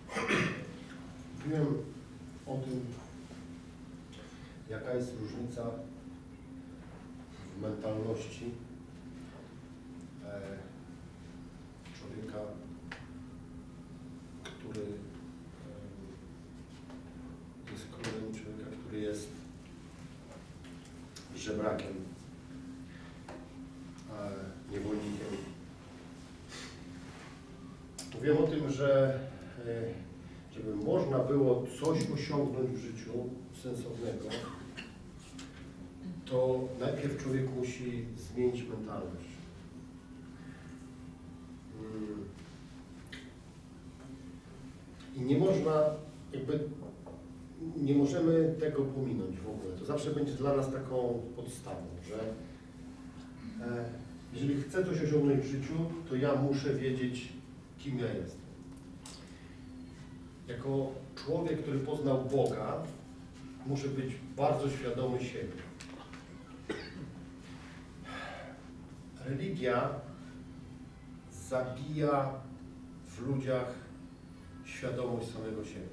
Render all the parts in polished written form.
Mówiłem o tym, jaka jest różnica w mentalności człowieka, który jest królem, człowieka, który jest żebrakiem, niewolnikiem. Mówiłem o tym, że żeby można było coś osiągnąć w życiu sensownego, to najpierw człowiek musi zmienić mentalność. I nie można, nie możemy tego pominąć w ogóle. To zawsze będzie dla nas taką podstawą, że jeżeli chcę coś osiągnąć w życiu, to ja muszę wiedzieć, kim ja jestem. Jako człowiek, który poznał Boga, muszę być bardzo świadomy siebie. Religia zabija w ludziach świadomość samego siebie.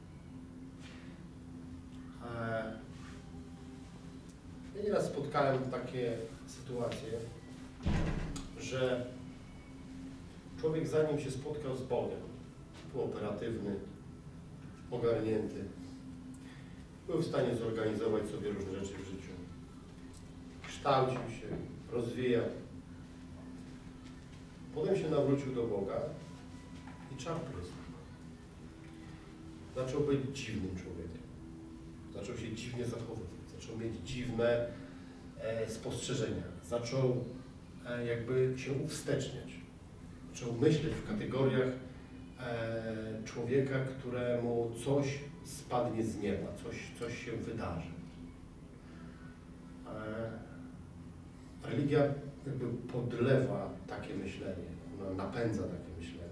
Ja nieraz spotkałem takie sytuacje, że człowiek zanim się spotkał z Bogiem, był operatywny, ogarnięty, był w stanie zorganizować sobie różne rzeczy w życiu. Kształcił się, rozwijał. Potem się nawrócił do Boga i czar prysł. Zaczął być dziwnym człowiekiem. Zaczął się dziwnie zachowywać. Zaczął mieć dziwne spostrzeżenia. Zaczął jakby się uwsteczniać. Zaczął myśleć w kategoriach człowieka, któremu coś spadnie z nieba, coś się wydarzy. Religia jakby podlewa takie myślenie, ona napędza takie myślenie.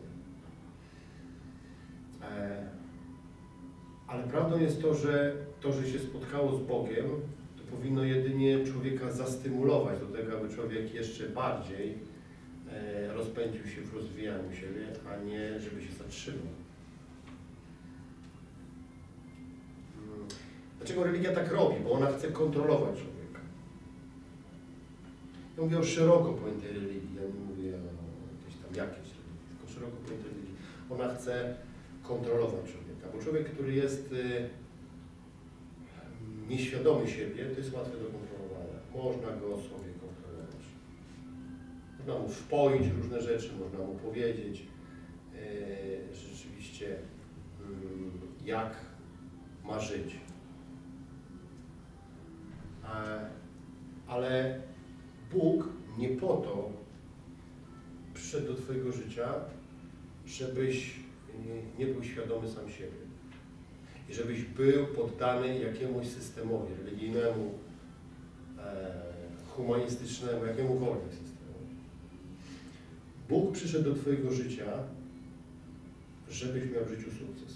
Ale prawdą jest to, że się spotkało z Bogiem, to powinno jedynie człowieka zastymulować do tego, aby człowiek jeszcze bardziej rozpędził się w rozwijaniu siebie, a nie żeby się zatrzymał. Dlaczego religia tak robi? Bo ona chce kontrolować człowieka. Ja mówię o szeroko pojętej religii, ja nie mówię o jakiejś tam jakiejś religii, tylko szeroko pojętej religii. Ona chce kontrolować człowieka, bo człowiek, który jest nieświadomy siebie, to jest łatwe do kontrolowania. Można go sobie kontrolować. Można mu wpoić różne rzeczy, można mu powiedzieć rzeczywiście jak ma żyć. Ale Bóg nie po to przyszedł do Twojego życia, żebyś nie był świadomy sam siebie. I żebyś był poddany jakiemuś systemowi religijnemu, humanistycznemu, jakiemukolwiek systemowi. Bóg przyszedł do Twojego życia, żebyś miał w życiu sukces.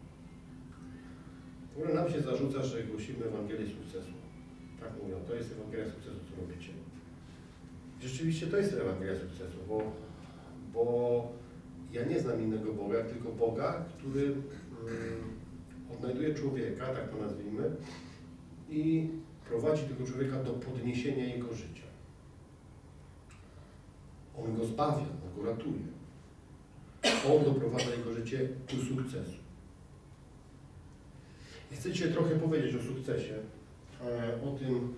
W ogóle nam się zarzuca, że głosimy Ewangelię sukcesu. Tak mówią, to jest Ewangelia sukcesu, co robicie. Rzeczywiście to jest Ewangelia sukcesu, bo ja nie znam innego Boga, tylko Boga, który odnajduje człowieka, tak to nazwijmy, i prowadzi tego człowieka do podniesienia jego życia. On go zbawia, on go ratuje. On doprowadza jego życie do sukcesu. I chcę Ci trochę powiedzieć o sukcesie, o tym,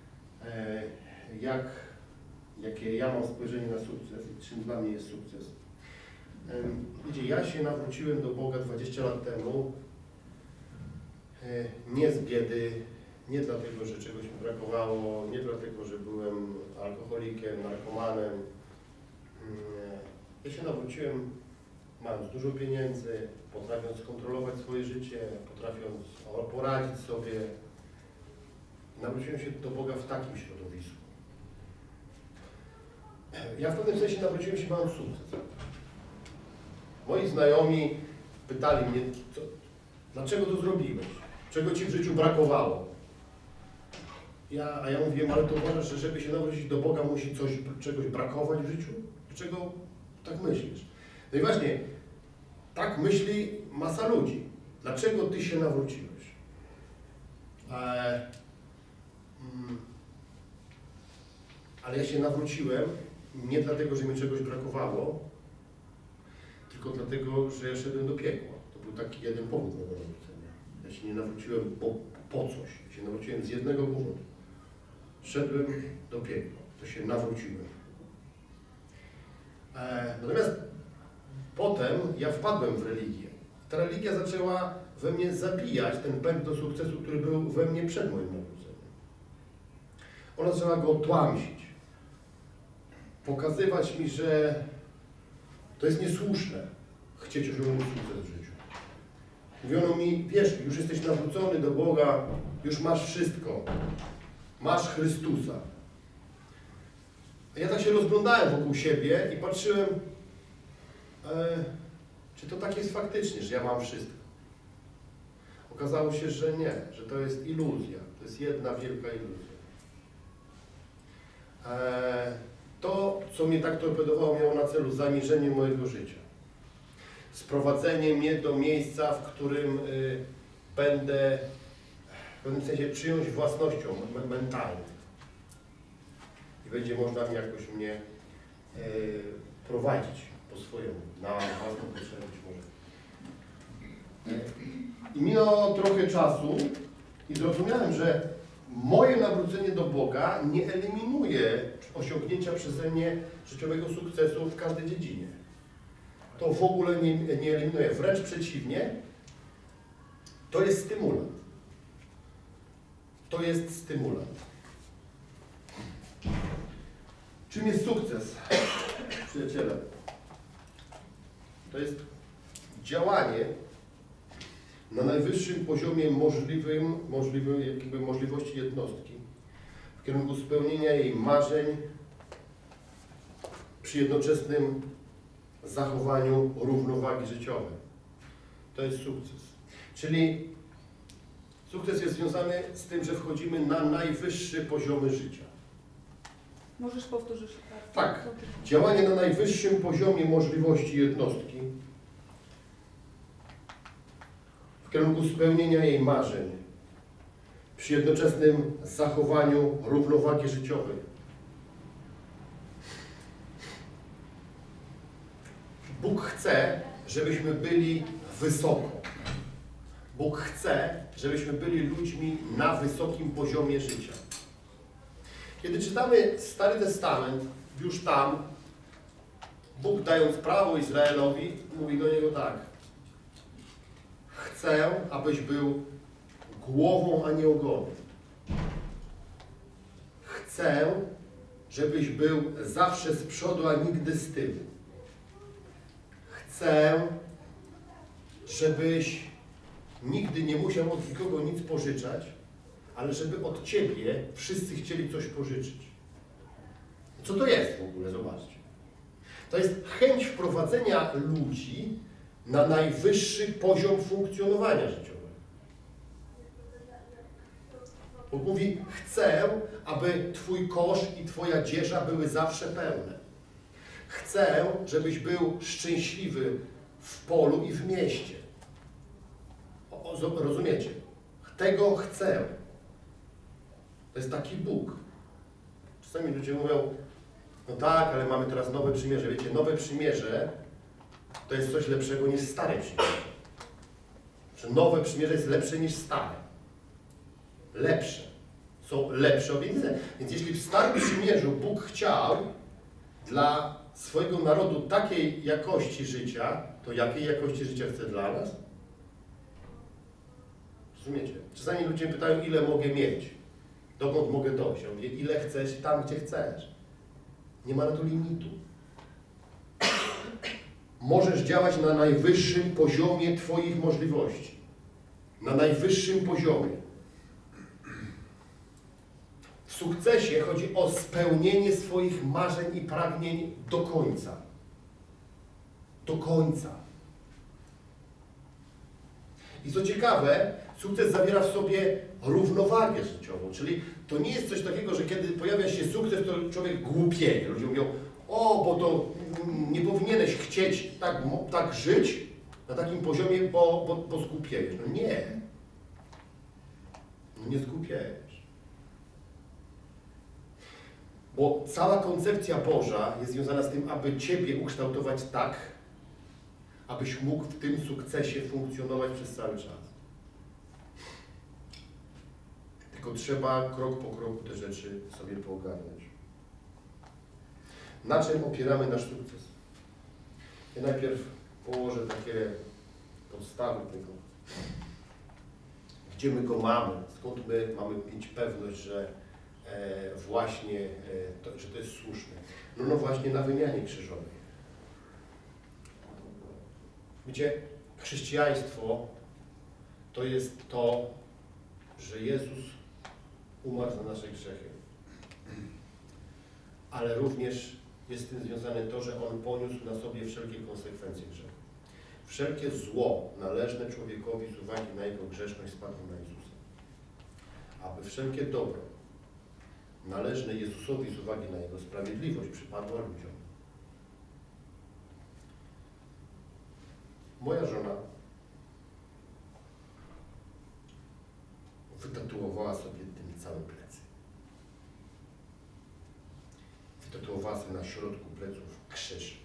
jakie ja mam spojrzenie na sukces i czym dla mnie jest sukces. Wiecie, ja się nawróciłem do Boga 20 lat temu, nie z biedy, nie dlatego, że czegoś mi brakowało, nie dlatego, że byłem alkoholikiem, narkomanem. Ja się nawróciłem, mając dużo pieniędzy, potrafiąc kontrolować swoje życie, potrafiąc poradzić sobie. Nawróciłem się do Boga w takim środowisku. Ja w pewnym sensie nawróciłem się mając sukces. Moi znajomi pytali mnie, dlaczego to zrobiłeś? Czego Ci w życiu brakowało? A ja mówiłem, ale to uważasz, że żeby się nawrócić do Boga musi czegoś brakować w życiu? Dlaczego tak myślisz? No i właśnie, Tak myśli masa ludzi. Dlaczego ty się nawróciłeś? Ale ja się nawróciłem nie dlatego, że mi czegoś brakowało, tylko dlatego, że ja szedłem do piekła. To był taki jeden powód mojego nawrócenia. Ja się nie nawróciłem po coś. Ja się nawróciłem z jednego powodu. Szedłem do piekła. To się nawróciłem. Natomiast potem ja wpadłem w religię. Ta religia zaczęła we mnie zabijać ten pęd do sukcesu, który był we mnie przed moim nawróceniem. Ona zaczęła go tłamsić. Pokazywać mi, że to jest niesłuszne chcieć osiągnąć sukces w życiu. Mówiono mi, wiesz, już jesteś nawrócony do Boga, już masz wszystko. Masz Chrystusa. Ja tak się rozglądałem wokół siebie i patrzyłem, czy to tak jest faktycznie, że ja mam wszystko. Okazało się, że nie, że to jest iluzja. To jest jedna wielka iluzja. To, co mnie tak torpedowało, miało na celu zaniżenie mojego życia. Sprowadzenie mnie do miejsca, w którym będę w pewnym sensie przyjąć własnością mentalną. I będzie można jakoś mnie prowadzić po swojemu, na własną potrzebę być może. I minęło trochę czasu i zrozumiałem, że moje nawrócenie do Boga nie eliminuje osiągnięcia przeze mnie życiowego sukcesu w każdej dziedzinie. To w ogóle nie eliminuje. Wręcz przeciwnie, to jest stymulant. To jest stymulant. Czym jest sukces, przyjaciele? To jest działanie na najwyższym poziomie możliwości jednostki w kierunku spełnienia jej marzeń przy jednoczesnym zachowaniu równowagi życiowej. To jest sukces. Czyli sukces jest związany z tym, że wchodzimy na najwyższe poziomy życia. Możesz powtórzyć? Tak. Działanie na najwyższym poziomie możliwości jednostki w kierunku spełnienia jej marzeń przy jednoczesnym zachowaniu równowagi życiowej. Bóg chce, żebyśmy byli wysoko. Bóg chce, żebyśmy byli ludźmi na wysokim poziomie życia. Kiedy czytamy Stary Testament, już tam Bóg, dając prawo Izraelowi, mówi do niego tak: chcę, abyś był głową, a nie ogonem. Chcę, żebyś był zawsze z przodu, a nigdy z tyłu. Chcę, żebyś nigdy nie musiał od nikogo nic pożyczać, ale żeby od Ciebie wszyscy chcieli coś pożyczyć. Co to jest w ogóle? Zobaczcie. To jest chęć wprowadzenia ludzi na najwyższy poziom funkcjonowania życiowego. Bóg mówi, chcę, aby Twój kosz i Twoja dzieża były zawsze pełne. Chcę, żebyś był szczęśliwy w polu i w mieście. Rozumiecie? Tego chcę. To jest taki Bóg. Czasami ludzie mówią, no tak, ale mamy teraz nowe przymierze. Wiecie, nowe przymierze to jest coś lepszego niż stare przymierze. Że nowe przymierze jest lepsze niż stare. Lepsze. Są lepsze obietnice. Więc jeśli w starym przymierzu Bóg chciał dla swojego narodu takiej jakości życia, to jakiej jakości życia chce dla nas? Rozumiecie? Czasami ludzie pytają, ile mogę mieć? Dokąd mogę dojść? Ja mówię, ile chcesz, tam gdzie chcesz. Nie ma na to limitu. Możesz działać na najwyższym poziomie Twoich możliwości. Na najwyższym poziomie. W sukcesie chodzi o spełnienie swoich marzeń i pragnień do końca. Do końca. I co ciekawe, sukces zawiera w sobie równowagę życiową, czyli to nie jest coś takiego, że kiedy pojawia się sukces, to człowiek głupieje. Ludzie mówią, o, bo to nie powinieneś chcieć tak żyć, Na takim poziomie, bo zgłupiejesz. No nie. No nie zgłupiejesz. Bo cała koncepcja Boża jest związana z tym, aby Ciebie ukształtować tak, abyś mógł w tym sukcesie funkcjonować przez cały czas. Tylko trzeba krok po kroku te rzeczy sobie poogarniać. Na czym opieramy nasz sukces? Ja najpierw położę takie podstawy tego, gdzie my go mamy, skąd my mamy mieć pewność, że że to jest słuszne. No właśnie na wymianie krzyżowej. Wiecie, chrześcijaństwo to jest to, że Jezus umarł za nasze grzechy. Ale również jest z tym związane to, że On poniósł na sobie wszelkie konsekwencje grzechu. Wszelkie zło należne człowiekowi z uwagi na jego grzeszność spadło na Jezusa. Aby wszelkie dobro należne Jezusowi z uwagi na jego sprawiedliwość przypadło ludziom. Moja żona wytatuowała sobie tym całe plecy. Wytatuowała sobie na środku pleców krzyż.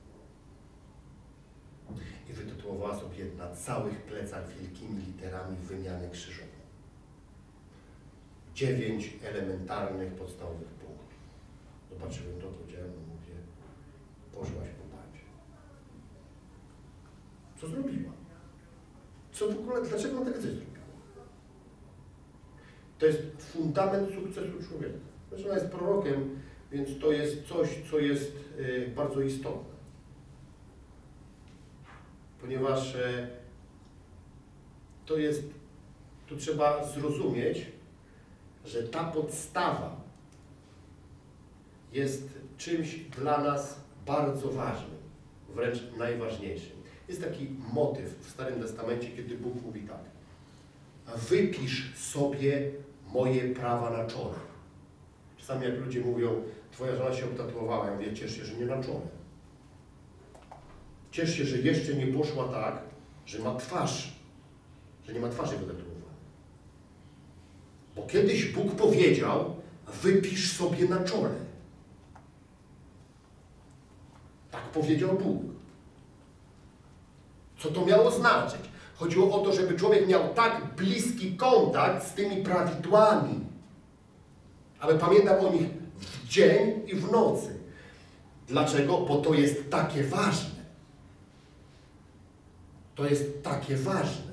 I wytatuowała sobie na całych plecach wielkimi literami wymianę krzyżową. 9 elementarnych, podstawowych punktów. Zobaczyłem to, powiedziałem, no mówię, poszłaś po padzie. Co zrobiła? Co w ogóle, dlaczego ona tak coś zrobiła? To jest fundament sukcesu człowieka. Zresztą ona jest prorokiem, więc to jest coś, co jest bardzo istotne. Ponieważ tu trzeba zrozumieć, że ta podstawa jest czymś dla nas bardzo ważnym, wręcz najważniejszym. Jest taki motyw w Starym Testamencie, kiedy Bóg mówi tak: wypisz sobie moje prawa na czole. Czasami jak ludzie mówią, twoja żona się obtatuowała, ja mówię, ciesz się, że nie na czole. Ciesz się, że jeszcze nie poszła tak, że ma twarz, że nie ma twarzy wytatuowanej. Bo kiedyś Bóg powiedział, wypisz sobie na czole. Tak powiedział Bóg. Co to miało znaczyć? Chodziło o to, żeby człowiek miał tak bliski kontakt z tymi prawidłami, aby pamiętał o nich w dzień i w nocy. Dlaczego? Bo to jest takie ważne. To jest takie ważne.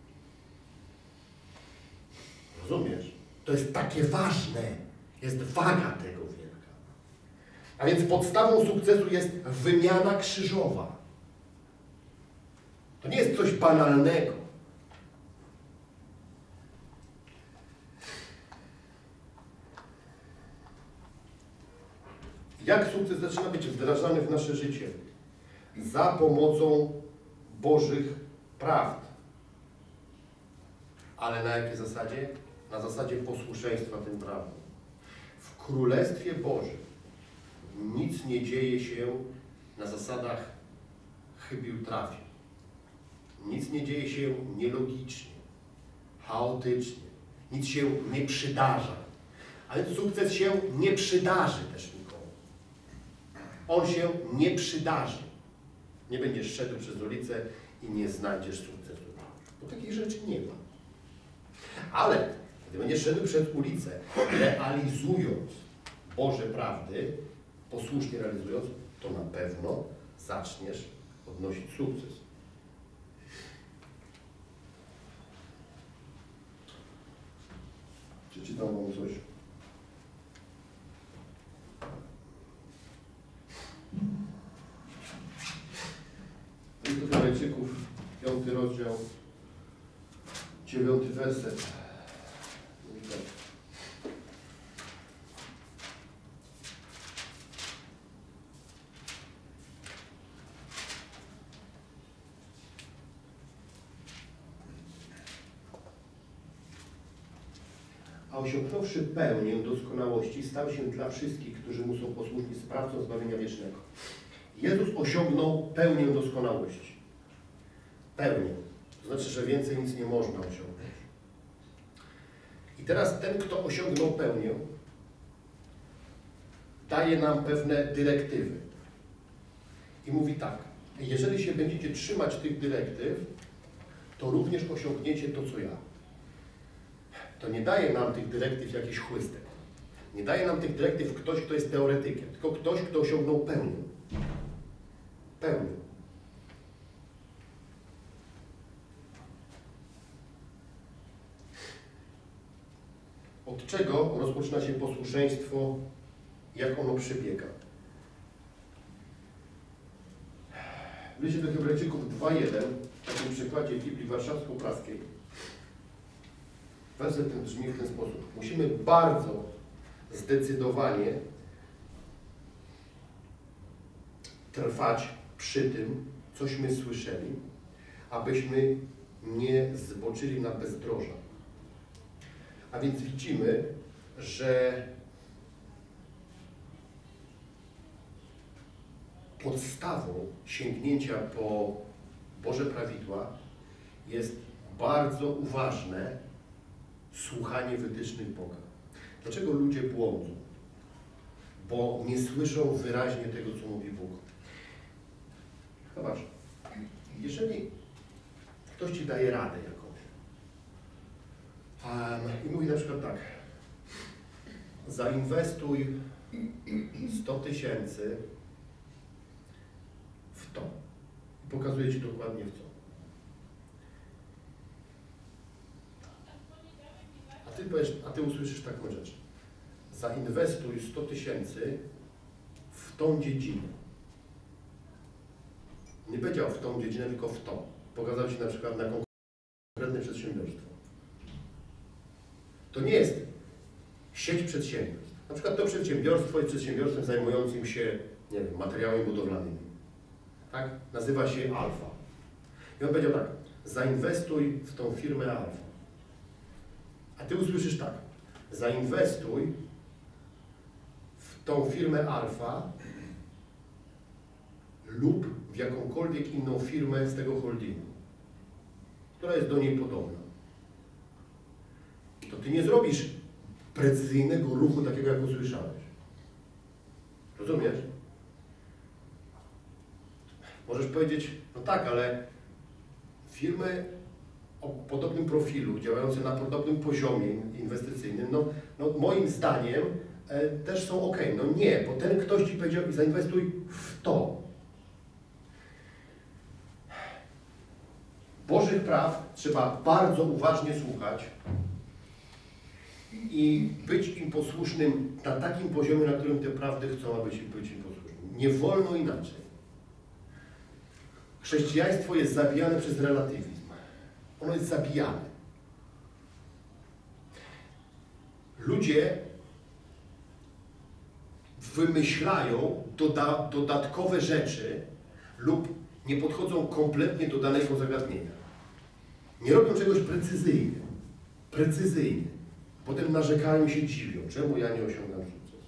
Rozumiesz? To jest takie ważne. Jest waga tego wielka. A więc podstawą sukcesu jest wymiana krzyżowa. To nie jest coś banalnego. Jak sukces zaczyna być wdrażany w nasze życie? Za pomocą Bożych prawd. Ale na jakiej zasadzie? Na zasadzie posłuszeństwa tym prawdom. W Królestwie Bożym nic nie dzieje się na zasadach chybił trafił. Nic nie dzieje się nielogicznie, chaotycznie. Nic się nie przydarza. Ale sukces się nie przydarzy też nikomu. On się nie przydarzy. Nie będziesz szedł przez ulicę i nie znajdziesz sukcesu. Bo takich rzeczy nie ma. Ale gdy będziesz szedł przez ulicę, realizując Boże prawdy, posłusznie realizując, to na pewno zaczniesz odnosić sukces. Przeczytam wam coś. List do Hebrajczyków, 5 rozdział, 9 werset. Mówi tak. A osiągnąwszy pełnię doskonałości, stał się dla wszystkich, którzy mu są posłuszni, sprawcą zbawienia wiecznego. Jezus osiągnął pełnię doskonałości. pełnię. To znaczy, że więcej nic nie można osiągnąć. I teraz ten, kto osiągnął pełnię, daje nam pewne dyrektywy. I mówi tak, jeżeli się będziecie trzymać tych dyrektyw, to również osiągniecie to, co ja. To nie daje nam tych dyrektyw jakiś chłystek. Nie daje nam tych dyrektyw ktoś, kto jest teoretykiem, tylko ktoś, kto osiągnął pełnię. Pełnię. Od czego rozpoczyna się posłuszeństwo, jak ono przebiega? W liście do Hebrajczyków 2:1, w takim przykładzie Biblii Warszawsko-Praskiej, werset ten brzmi w ten sposób. Musimy bardzo zdecydowanie trwać przy tym, cośmy słyszeli, abyśmy nie zboczyli na bezdroża. A więc widzimy, że podstawą sięgnięcia po Boże prawidła jest bardzo uważne słuchanie wytycznych Boga. Dlaczego ludzie błądzą? Bo nie słyszą wyraźnie tego, co mówi Bóg. Zobacz, jeżeli ktoś Ci daje radę jakąś i mówi na przykład tak, zainwestuj 100 000 w to. I pokazuje Ci dokładnie w co. A Ty usłyszysz taką rzecz. Zainwestuj 100 000 w tą dziedzinę. Nie powiedział w tą dziedzinę, tylko w to. Pokazał Ci na przykład na konkretne przedsiębiorstwo. To nie jest sieć przedsiębiorstw. Na przykład to przedsiębiorstwo jest przedsiębiorstwem zajmującym się, nie wiem, materiałami budowlanymi. Tak? Nazywa się Alfa. I on powiedział tak, zainwestuj w tą firmę Alfa. A Ty usłyszysz tak, zainwestuj w tą firmę Alfa lub w jakąkolwiek inną firmę z tego holdingu, która jest do niej podobna. To Ty nie zrobisz precyzyjnego ruchu takiego, jak usłyszałeś. Rozumiesz? Możesz powiedzieć, no tak, ale firmy o podobnym profilu, działające na podobnym poziomie inwestycyjnym, no moim zdaniem też są ok. No nie, bo ten ktoś Ci powiedział, zainwestuj w to. Bożych praw trzeba bardzo uważnie słuchać i być im posłusznym na takim poziomie, na którym te prawdy chcą, aby być im posłusznym. Nie wolno inaczej. Chrześcijaństwo jest zabijane przez relatywizm. Ono jest zabijane. Ludzie wymyślają dodatkowe rzeczy lub nie podchodzą kompletnie do danego zagadnienia. Nie robią czegoś precyzyjnie. Potem narzekają się, dziwią, czemu ja nie osiągam sukcesu.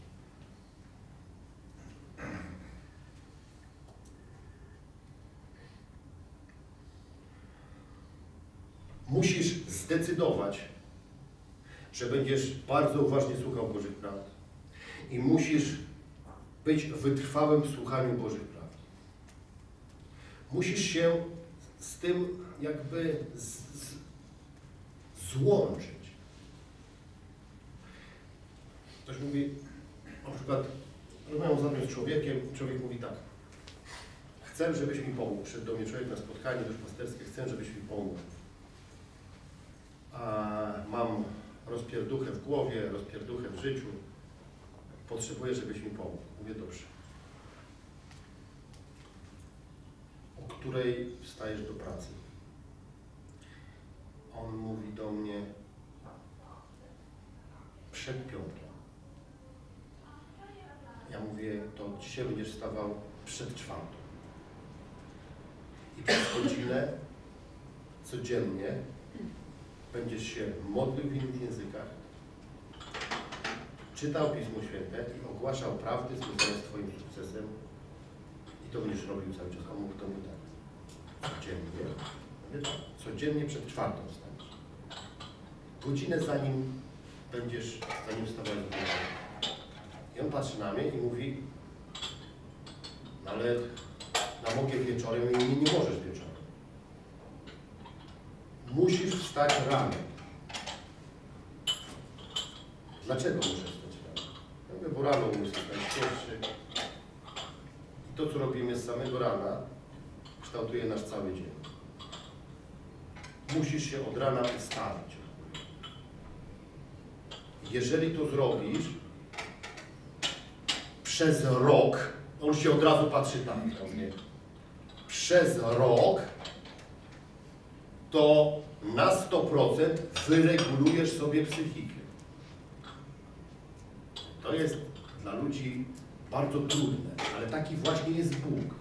Musisz zdecydować, że będziesz bardzo uważnie słuchał Bożych prawd i musisz być wytrwałym w słuchaniu Bożych prawd. Musisz się z tym jakby złączyć. Ktoś mówi, na przykład, rozmawiam ostatnio z człowiekiem, człowiek mówi tak, chcę, żebyś mi pomógł. Przyszedł do mnie człowiek na spotkanie duszpasterskie, chcę, żebyś mi pomógł. Mam rozpierduchę w głowie, rozpierduchę w życiu, potrzebuję, żebyś mi pomógł. Mówię, dobrze. O której wstajesz do pracy? On mówi do mnie, przed 5. Ja mówię, to dzisiaj będziesz wstawał przed 4. I przez godzinę codziennie będziesz się modlił w innych językach, czytał Pismo Święte i ogłaszał prawdy związane z Twoim sukcesem i to będziesz robił cały czas. A mógł to mi tak codziennie. Wie pan, codziennie przed 4:00 wstaniesz. Godzinę zanim wstawałeś do głowy. I on patrzy na mnie i mówi, no ale na mogę wieczorem i nie możesz wieczorem. Musisz wstać rano. Dlaczego muszę wstać rano? Ja mówię, bo rano muszę wstać pierwszy. I to, co robimy z samego rana, kształtuje nasz cały dzień. Musisz się od rana ustawić. Jeżeli to zrobisz, przez rok, on się od razu patrzy tam na mnie, przez rok, to na 100% wyregulujesz sobie psychikę. To jest dla ludzi bardzo trudne, ale taki właśnie jest Bóg.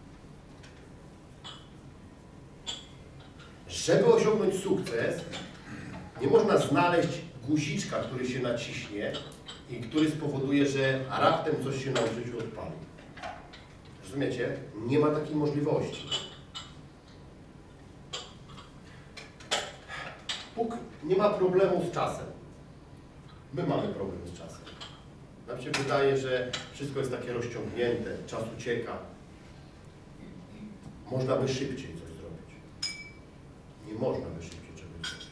Żeby osiągnąć sukces, nie można znaleźć guziczka, który się naciśnie i który spowoduje, że raptem coś się na życiu odpali. Rozumiecie? Nie ma takiej możliwości. Bóg nie ma problemu z czasem. My mamy problem z czasem. Nam się wydaje, że wszystko jest takie rozciągnięte, czas ucieka. Można by szybciej coś zrobić. Nie można by szybciej czegoś zrobić.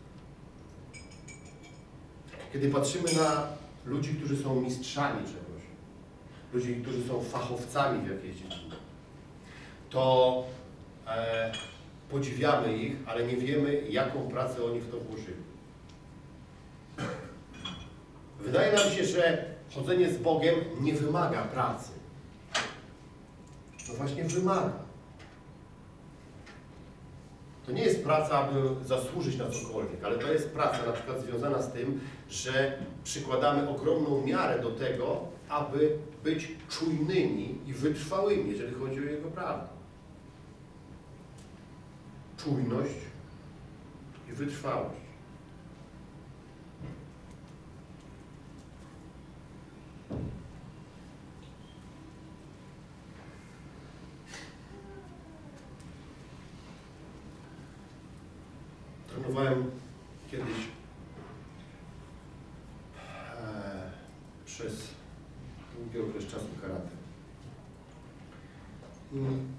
Kiedy patrzymy na ludzi, którzy są mistrzami czegoś, ludzi, którzy są fachowcami w jakiejś dziedzinie, to podziwiamy ich, ale nie wiemy, jaką pracę oni w to włożyli. Wydaje nam się, że chodzenie z Bogiem nie wymaga pracy. No właśnie wymaga. To nie jest praca, aby zasłużyć na cokolwiek, ale to jest praca na przykład związana z tym, że przykładamy ogromną miarę do tego, aby być czujnymi i wytrwałymi, jeżeli chodzi o Jego prawdę. Czujność i wytrwałość. Trenowałem kiedyś przez długi okres czasu karate. I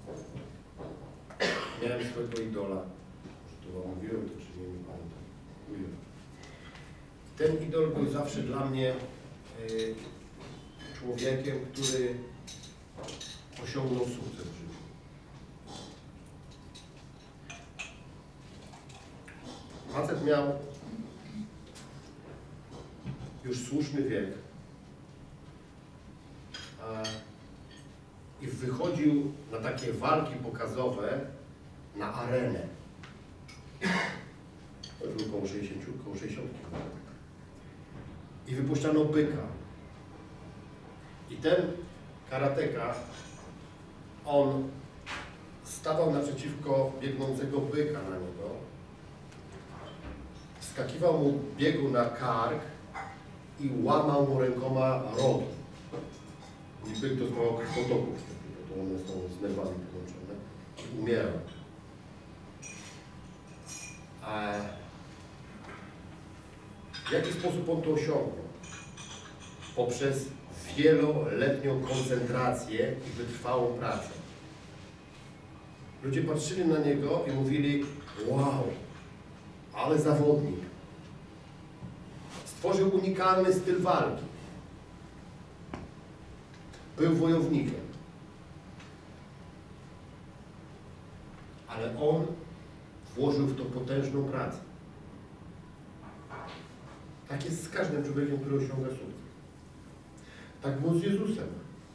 miałem swojego idola. Może to wam mówiłem, to czy nie pamiętam. Mówiłem. Ten idol był zawsze dla mnie człowiekiem, który osiągnął sukces w życiu. Facet miał już słuszny wiek i wychodził na takie walki pokazowe na arenę. To był około 60 i wypuszczano byka. I ten karateka, on stawał naprzeciwko biegnącego byka na niego, wskakiwał mu biegu na kark i łamał mu rękoma rogi. I byk doznawał krwotoków, bo to one są z nerwami połączone. I umierał. W jaki sposób on to osiągnął? Poprzez wieloletnią koncentrację i wytrwałą pracę. Ludzie patrzyli na niego i mówili: wow, ale zawodnik. Stworzył unikalny styl walki. Był wojownikiem. Ale on włożył w to potężną pracę. Tak jest z każdym człowiekiem, który osiąga sukces. Tak było z Jezusem.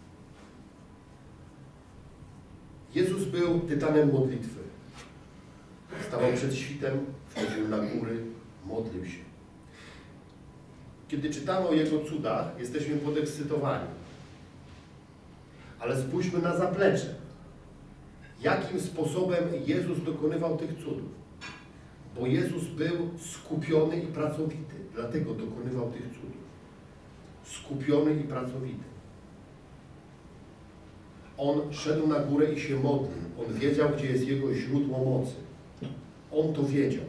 Jezus był tytanem modlitwy. Stawał przed świtem, wchodził na góry, modlił się. Kiedy czytamy o Jego cudach, jesteśmy podekscytowani. Ale spójrzmy na zaplecze. Jakim sposobem Jezus dokonywał tych cudów? Bo Jezus był skupiony i pracowity. Dlatego dokonywał tych cudów. Skupiony i pracowity. On szedł na górę i się modlił. On wiedział, gdzie jest Jego źródło mocy. On to wiedział.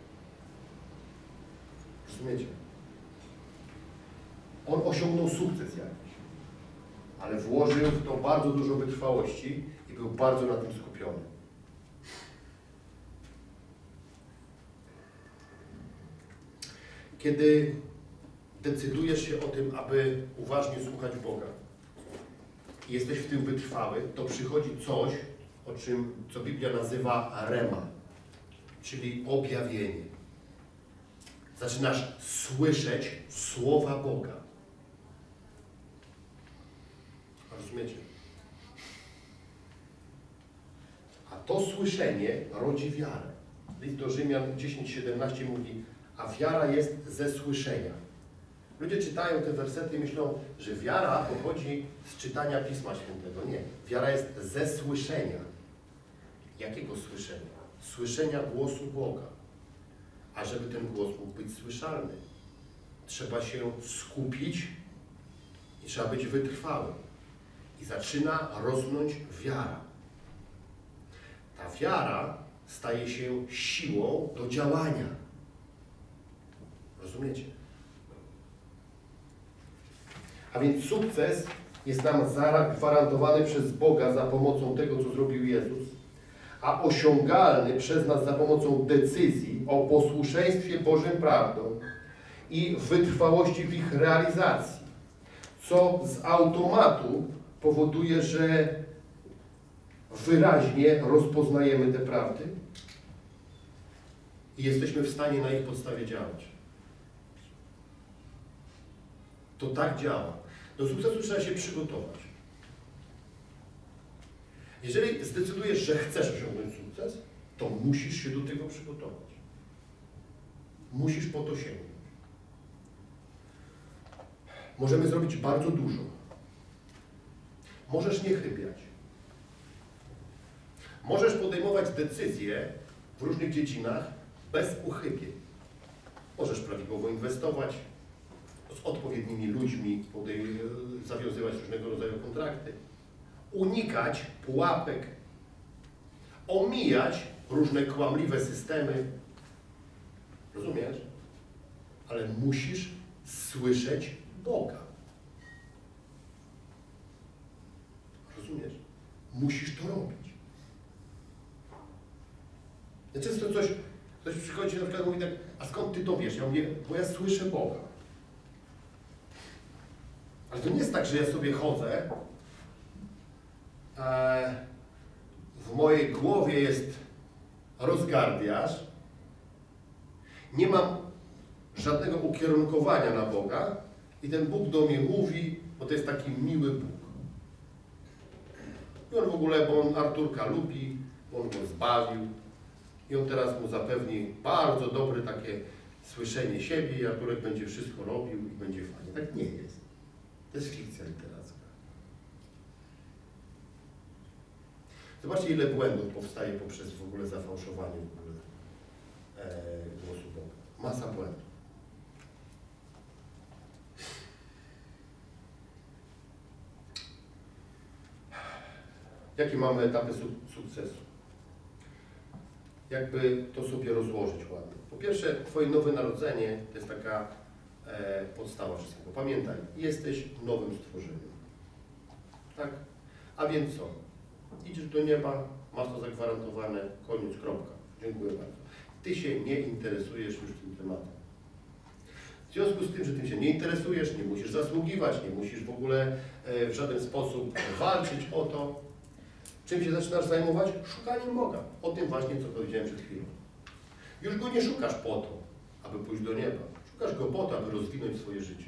Rozumiecie? On osiągnął sukces jakiś, ale włożył w to bardzo dużo wytrwałości i był bardzo na tym skupiony. Kiedy decydujesz się o tym, aby uważnie słuchać Boga i jesteś w tym wytrwały, to przychodzi coś, co Biblia nazywa rema, czyli objawienie. Zaczynasz słyszeć słowa Boga. Rozumiecie? A to słyszenie rodzi wiarę. List do Rzymian 10:17 mówi, a wiara jest ze słyszenia. Ludzie czytają te wersety i myślą, że wiara pochodzi z czytania Pisma Świętego. Nie. Wiara jest ze słyszenia. Jakiego słyszenia? Słyszenia głosu Boga. A żeby ten głos mógł być słyszalny, trzeba się skupić i trzeba być wytrwałym. I zaczyna rosnąć wiara. Ta wiara staje się siłą do działania. Rozumiecie? A więc sukces jest nam zagwarantowany przez Boga za pomocą tego, co zrobił Jezus, a osiągalny przez nas za pomocą decyzji o posłuszeństwie Bożym prawdom i wytrwałości w ich realizacji, co z automatu powoduje, że wyraźnie rozpoznajemy te prawdy i jesteśmy w stanie na ich podstawie działać. To tak działa. Do sukcesu trzeba się przygotować. Jeżeli zdecydujesz, że chcesz osiągnąć sukces, to musisz się do tego przygotować. Musisz po to sięgnąć. Możemy zrobić bardzo dużo. Możesz nie chybiać. Możesz podejmować decyzje w różnych dziedzinach bez uchybień. Możesz prawidłowo inwestować, z odpowiednimi ludźmi zawiązywać różnego rodzaju kontrakty, unikać pułapek, omijać różne kłamliwe systemy. Rozumiesz? Ale musisz słyszeć Boga. Rozumiesz? Musisz to robić. Ja często ktoś przychodzi na przykład i mówi tak, a skąd ty to wiesz? Ja mówię, bo ja słyszę Boga. Ale to nie jest tak, że ja sobie chodzę, w mojej głowie jest rozgardiaż, nie mam żadnego ukierunkowania na Boga i ten Bóg do mnie mówi, bo to jest taki miły Bóg. I on w ogóle, bo on Arturka lubi, bo on go zbawił i on teraz mu zapewni bardzo dobre takie słyszenie siebie i Arturek będzie wszystko robił i będzie fajnie. Tak nie jest. To jest fikcja literacka. Zobaczcie, ile błędów powstaje poprzez w ogóle zafałszowanie głosu Boga. Masa błędów. Jakie mamy etapy sukcesu? Jakby to sobie rozłożyć ładnie. Po pierwsze, Twoje nowe narodzenie to jest taka podstawa wszystkiego. Pamiętaj, jesteś nowym stworzeniem. Tak? A więc co? Idziesz do nieba, masz to zagwarantowane, koniec, kropka. Dziękuję bardzo. Ty się nie interesujesz już tym tematem. W związku z tym, że tym się nie interesujesz, nie musisz zasługiwać, nie musisz w ogóle w żaden sposób walczyć o to. Czym się zaczynasz zajmować? Szukaniem Boga. O tym właśnie, co powiedziałem przed chwilą. Już Go nie szukasz po to, aby pójść do nieba. Szukasz Go po to, aby rozwinąć swoje życie.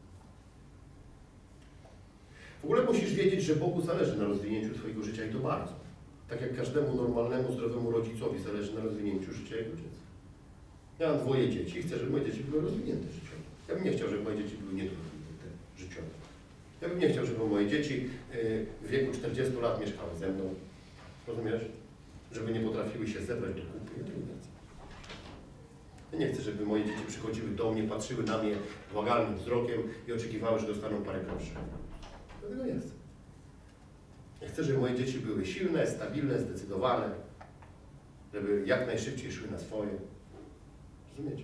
W ogóle musisz wiedzieć, że Bogu zależy na rozwinięciu Twojego życia i to bardzo. Tak jak każdemu normalnemu, zdrowemu rodzicowi zależy na rozwinięciu życia jego dziecka. Ja mam 2 dzieci i chcę, żeby moje dzieci były rozwinięte życiowo. Ja bym nie chciał, żeby moje dzieci były niedorozwinięte życiowo. Ja bym nie chciał, żeby moje dzieci w wieku 40 lat mieszkały ze mną. Rozumiesz? Żeby nie potrafiły się zebrać do kupy. Ja tego nie chcę. Ja nie chcę, żeby moje dzieci przychodziły do mnie, patrzyły na mnie błagalnym wzrokiem i oczekiwały, że dostaną parę groszy. Ja tego nie chcę. Ja chcę, żeby moje dzieci były silne, stabilne, zdecydowane. żeby jak najszybciej szły na swoje. Rozumiecie?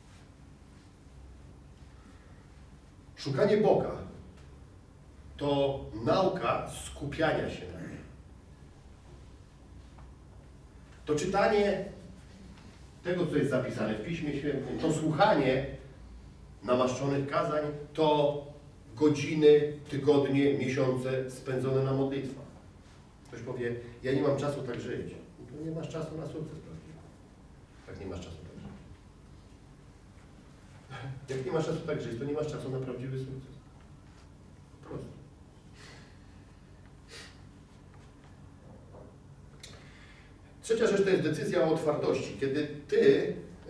Szukanie Boga to nauka skupiania się na Nim. To czytanie tego, co jest zapisane w Piśmie Świętym, to słuchanie namaszczonych kazań, to godziny, tygodnie, miesiące spędzone na modlitwach. Ktoś powie, ja nie mam czasu tak żyć. No to nie masz czasu na sukces prawdziwy. Jak nie masz czasu tak żyć. Jak nie masz czasu tak żyć, to nie masz czasu na prawdziwy sukces. Po prostu. Trzecia rzecz to jest decyzja o otwartości. Kiedy ty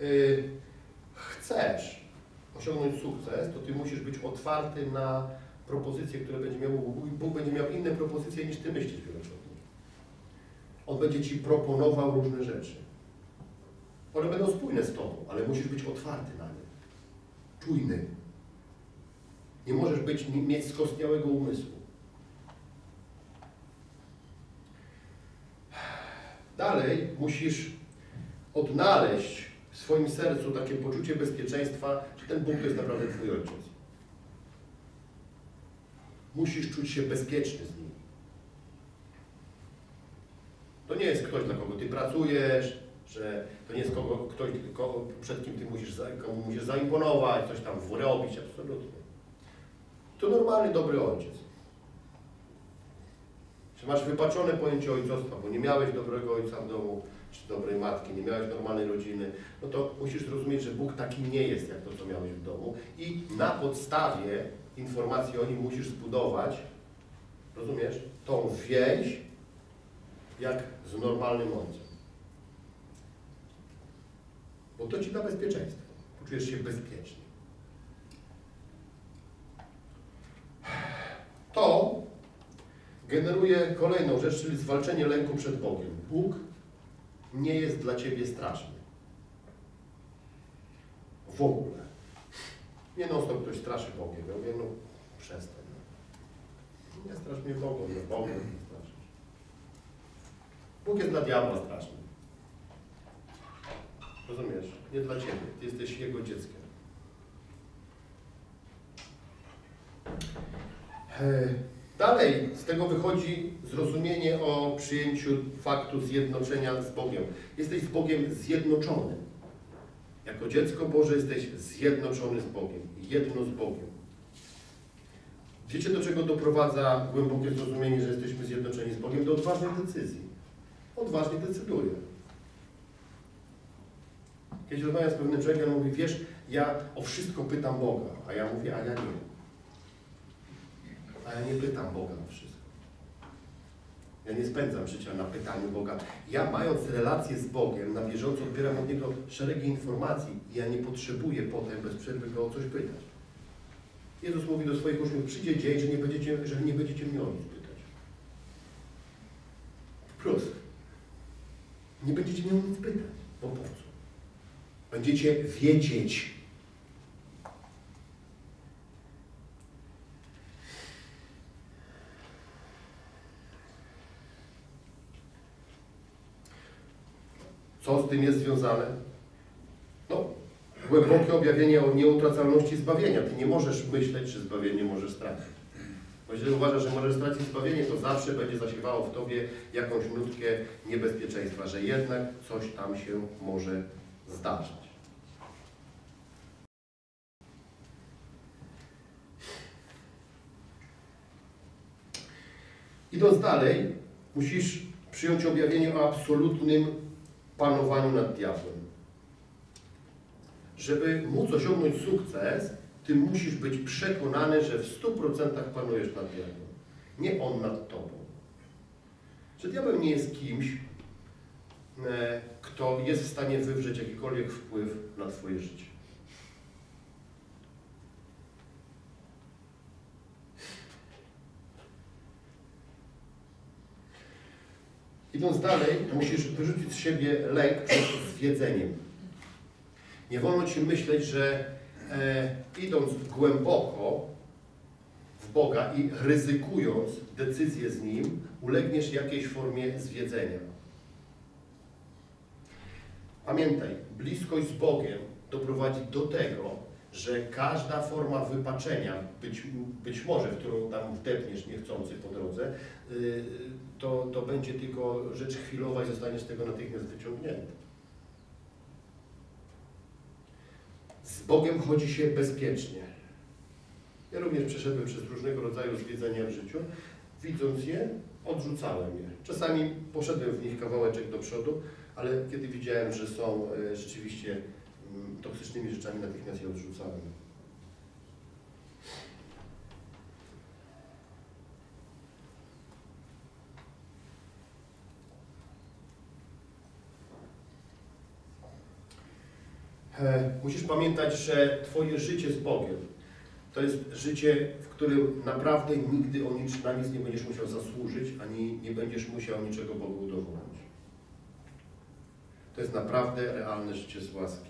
chcesz osiągnąć sukces, to ty musisz być otwarty na propozycje, które będzie miał Bóg. Bóg będzie miał inne propozycje niż ty myślisz wielokrotnie. On będzie ci proponował różne rzeczy. One będą spójne z tobą, ale musisz być otwarty na nie. Czujny. Nie możesz mieć skostniałego umysłu. Dalej musisz odnaleźć w swoim sercu takie poczucie bezpieczeństwa, że ten Bóg to jest naprawdę twój ojciec. Musisz czuć się bezpieczny z Nim. To nie jest ktoś, dla kogo ty pracujesz, że to nie jest ktoś, przed kim ty komu musisz zaimponować, coś tam wyrobić, absolutnie. To normalny, dobry ojciec. Czy masz wypaczone pojęcie ojcostwa, bo nie miałeś dobrego ojca w domu, czy dobrej matki, nie miałeś normalnej rodziny, no to musisz zrozumieć, że Bóg taki nie jest, jak to, co miałeś w domu i na podstawie informacji o Nim musisz zbudować, rozumiesz, tą więź, jak z normalnym ojcem. Bo to ci da bezpieczeństwo. Poczujesz się bezpiecznie. To generuje kolejną rzecz, czyli zwalczenie lęku przed Bogiem. Bóg nie jest dla ciebie straszny. W ogóle. Nie non-stop ktoś straszy Bogiem. Ja mówię, no przestań. No. Nie strasz mnie Bogiem, no Bogiem nie straszysz. Bóg jest dla diabła straszny. Rozumiesz? Nie dla ciebie. Ty jesteś Jego dzieckiem. Dalej z tego wychodzi zrozumienie o przyjęciu faktu zjednoczenia z Bogiem. Jesteś z Bogiem zjednoczony. Jako dziecko Boże jesteś zjednoczony z Bogiem. Jedno z Bogiem. Wiecie, do czego doprowadza głębokie zrozumienie, że jesteśmy zjednoczeni z Bogiem? Do odważnych decyzji. Odważnie decyduje. Kiedyś rozmawiam z pewnym człowiekiem, on mówi, wiesz, ja o wszystko pytam Boga, a ja mówię, a ja nie. A ja nie pytam Boga na wszystko. Ja nie spędzam życia na pytaniu Boga. Ja, mając relację z Bogiem, na bieżąco odbieram od Niego szeregi informacji i ja nie potrzebuję potem bez przerwy Go o coś pytać. Jezus mówi do swoich uczniów, przyjdzie dzień, że nie będziecie mnie o nic pytać. Wprost. Nie będziecie mnie o nic pytać. Bo po co? Będziecie wiedzieć. Co z tym jest związane? No, głębokie objawienie o nieutracalności zbawienia. Ty nie możesz myśleć, że zbawienie możesz stracić. Bo jeżeli uważasz, że możesz stracić zbawienie, to zawsze będzie zasiewało w tobie jakąś nutkę niebezpieczeństwa, że jednak coś tam się może zdarzyć. Idąc dalej, musisz przyjąć objawienie o absolutnym panowaniu nad diabłem. Żeby móc osiągnąć sukces, ty musisz być przekonany, że w 100% panujesz nad diabłem. Nie on nad tobą. Że diabeł nie jest kimś, kto jest w stanie wywrzeć jakikolwiek wpływ na twoje życie. Idąc dalej, musisz wyrzucić z siebie lęk przed zwiedzeniem. Nie wolno ci myśleć, że idąc głęboko w Boga i ryzykując decyzję z Nim, ulegniesz jakiejś formie zwiedzenia. Pamiętaj, bliskość z Bogiem doprowadzi do tego, że każda forma wypaczenia, być może, w którą tam wdepniesz niechcący po drodze, to będzie tylko rzecz chwilowa i zostaniesz z tego natychmiast wyciągnięty. Z Bogiem chodzi się bezpiecznie. Ja również przeszedłem przez różnego rodzaju zwiedzenia w życiu. Widząc je, odrzucałem je. Czasami poszedłem w nich kawałeczek do przodu, ale kiedy widziałem, że są rzeczywiście toksycznymi rzeczami, natychmiast je odrzucałem. Musisz pamiętać, że Twoje życie z Bogiem to jest życie, w którym naprawdę nigdy na nic nie będziesz musiał zasłużyć, ani nie będziesz musiał niczego Bogu udowodnić. To jest naprawdę realne życie z łaski.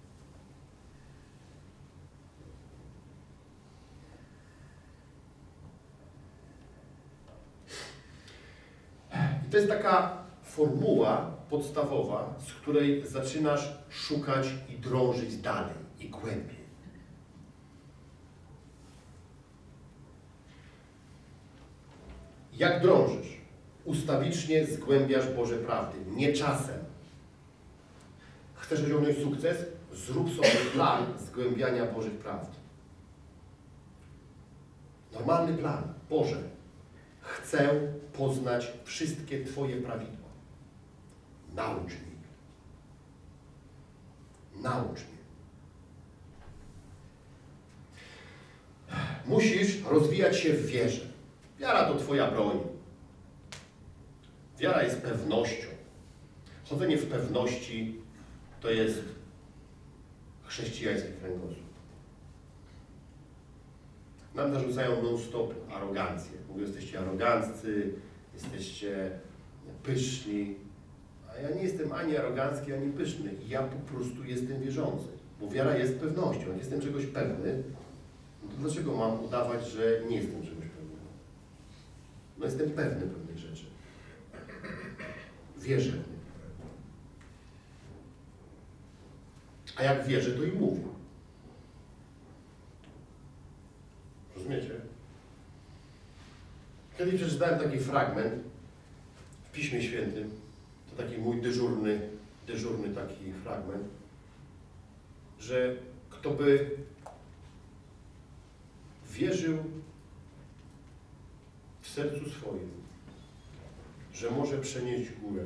I to jest taka formuła podstawowa, z której zaczynasz szukać i drążyć dalej i głębiej. Jak drążysz? Ustawicznie zgłębiasz Boże prawdy, nie czasem. Chcesz osiągnąć sukces? Zrób sobie plan zgłębiania Bożych prawd. Normalny plan. Boże, chcę poznać wszystkie Twoje prawidła. Naucz mnie. Naucz mnie. Musisz rozwijać się w wierze. Wiara to Twoja broń. Wiara jest pewnością. Chodzenie w pewności to jest chrześcijański kręgosłup. Nam narzucają non-stop arogancję. Mówią, jesteście aroganccy, jesteście pyszni. A ja nie jestem ani arogancki, ani pyszny. Ja po prostu jestem wierzący. Bo wiara jest pewnością. Jak jestem czegoś pewny, to dlaczego mam udawać, że nie jestem czegoś pewnego? No jestem pewny pewnych rzeczy. Wierzę w nie. A jak wierzę, to i mówię. Rozumiecie? Kiedyś przeczytałem taki fragment w Piśmie Świętym. To taki mój dyżurny taki fragment, że kto by wierzył w sercu swoim, że może przenieść górę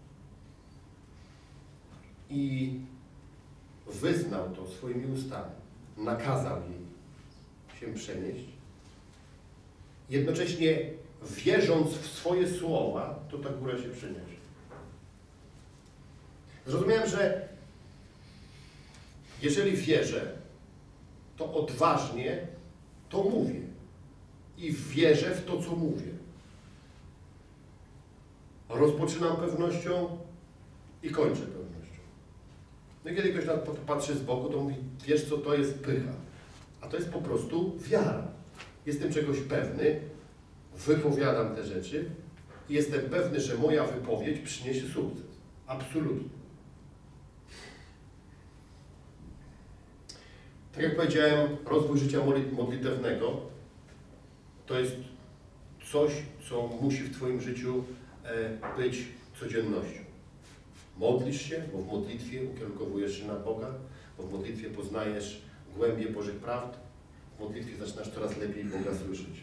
i wyznał to swoimi ustami, nakazał jej się przenieść, jednocześnie wierząc w swoje słowa, to ta góra się przeniesie. Zrozumiałem, że jeżeli wierzę, to odważnie to mówię i wierzę w to, co mówię. Rozpoczynam pewnością i kończę pewnością. No i kiedy ktoś na to patrzy z boku, to mówi, wiesz co, to jest pycha. A to jest po prostu wiara. Jestem czegoś pewny, wypowiadam te rzeczy i jestem pewny, że moja wypowiedź przyniesie sukces. Absolutnie. Tak jak powiedziałem, rozwój życia modlitewnego to jest coś, co musi w Twoim życiu być codziennością. Modlisz się, bo w modlitwie ukierunkowujesz się na Boga, bo w modlitwie poznajesz głębie Bożych prawd, w modlitwie zaczynasz coraz lepiej Boga słyszeć.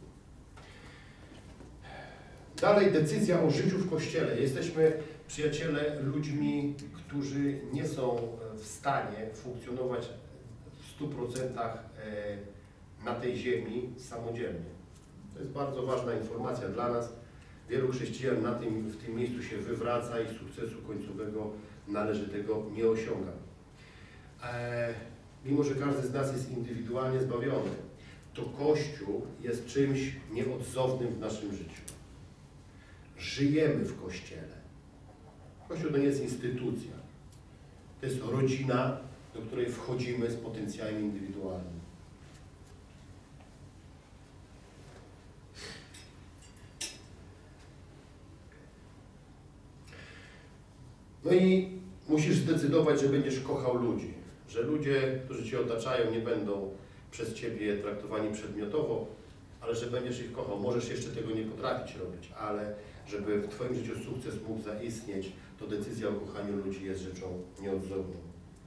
Dalej decyzja o życiu w Kościele. Jesteśmy, przyjaciele, ludźmi, którzy nie są w stanie funkcjonować w 100% na tej ziemi samodzielnie. To jest bardzo ważna informacja dla nas. Wielu chrześcijan w tym miejscu się wywraca i sukcesu końcowego należytego nie osiąga. Mimo że każdy z nas jest indywidualnie zbawiony, to Kościół jest czymś nieodzownym w naszym życiu. Żyjemy w Kościele. Kościół to nie jest instytucja. To jest rodzina, do której wchodzimy z potencjałem indywidualnym. No i Musisz zdecydować, że będziesz kochał ludzi, że ludzie, którzy Cię otaczają, nie będą przez Ciebie traktowani przedmiotowo, ale że będziesz ich kochał. Możesz jeszcze tego nie potrafić robić, ale żeby w Twoim życiu sukces mógł zaistnieć, to decyzja o kochaniu ludzi jest rzeczą nieodzowną.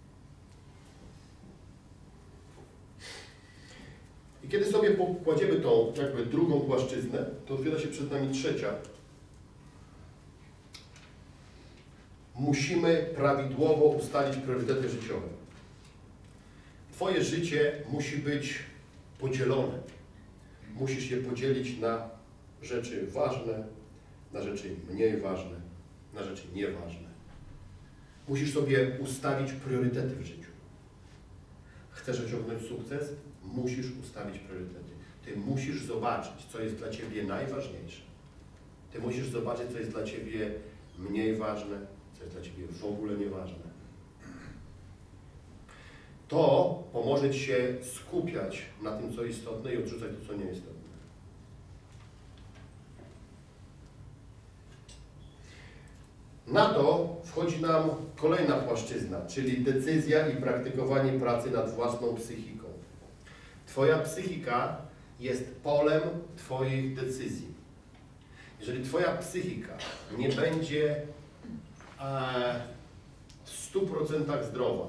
I kiedy sobie pokładziemy tą jakby drugą płaszczyznę, to otwiera się przed nami trzecia. Musimy prawidłowo ustalić priorytety życiowe. Twoje życie musi być podzielone. Musisz je podzielić na rzeczy ważne, na rzeczy mniej ważne, na rzeczy nieważne. Musisz sobie ustawić priorytety w życiu. Chcesz osiągnąć sukces? Musisz ustawić priorytety. Ty musisz zobaczyć, co jest dla Ciebie najważniejsze. Ty musisz zobaczyć, co jest dla Ciebie mniej ważne, co jest dla Ciebie w ogóle nieważne. To pomoże Ci się skupiać na tym, co istotne i odrzucać to, co nieistotne. Na to wchodzi nam kolejna płaszczyzna, czyli decyzja i praktykowanie pracy nad własną psychiką. Twoja psychika jest polem Twoich decyzji. Jeżeli Twoja psychika nie będzie w 100% zdrowa,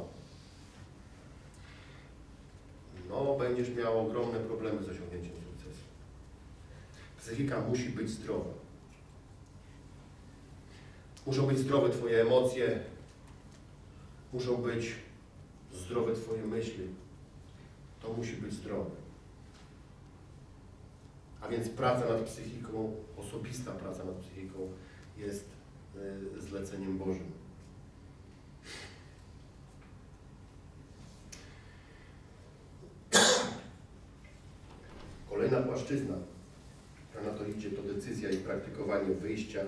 no będziesz miał ogromne problemy z osiągnięciem sukcesu. Psychika musi być zdrowa. Muszą być zdrowe Twoje emocje, muszą być zdrowe Twoje myśli. To musi być zdrowe. A więc praca nad psychiką, osobista praca nad psychiką jest zleceniem Bożym. Kolejna płaszczyzna, która na to idzie, to decyzja i praktykowanie wyjścia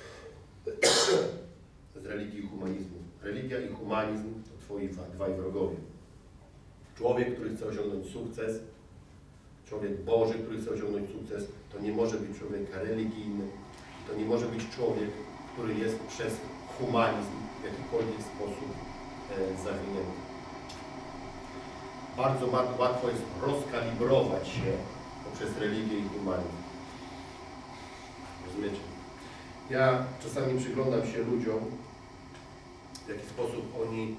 z religii i humanizmu. Religia i humanizm to Twoi dwaj wrogowie. Człowiek, który chce osiągnąć sukces, człowiek Boży, który chce osiągnąć sukces, to nie może być człowiek religijny, to nie może być człowiek, który jest przez humanizm w jakikolwiek sposób zawinięty. Bardzo łatwo jest rozkalibrować się poprzez religię i humanizm. Rozumiecie? Ja czasami przyglądam się ludziom, w jaki sposób oni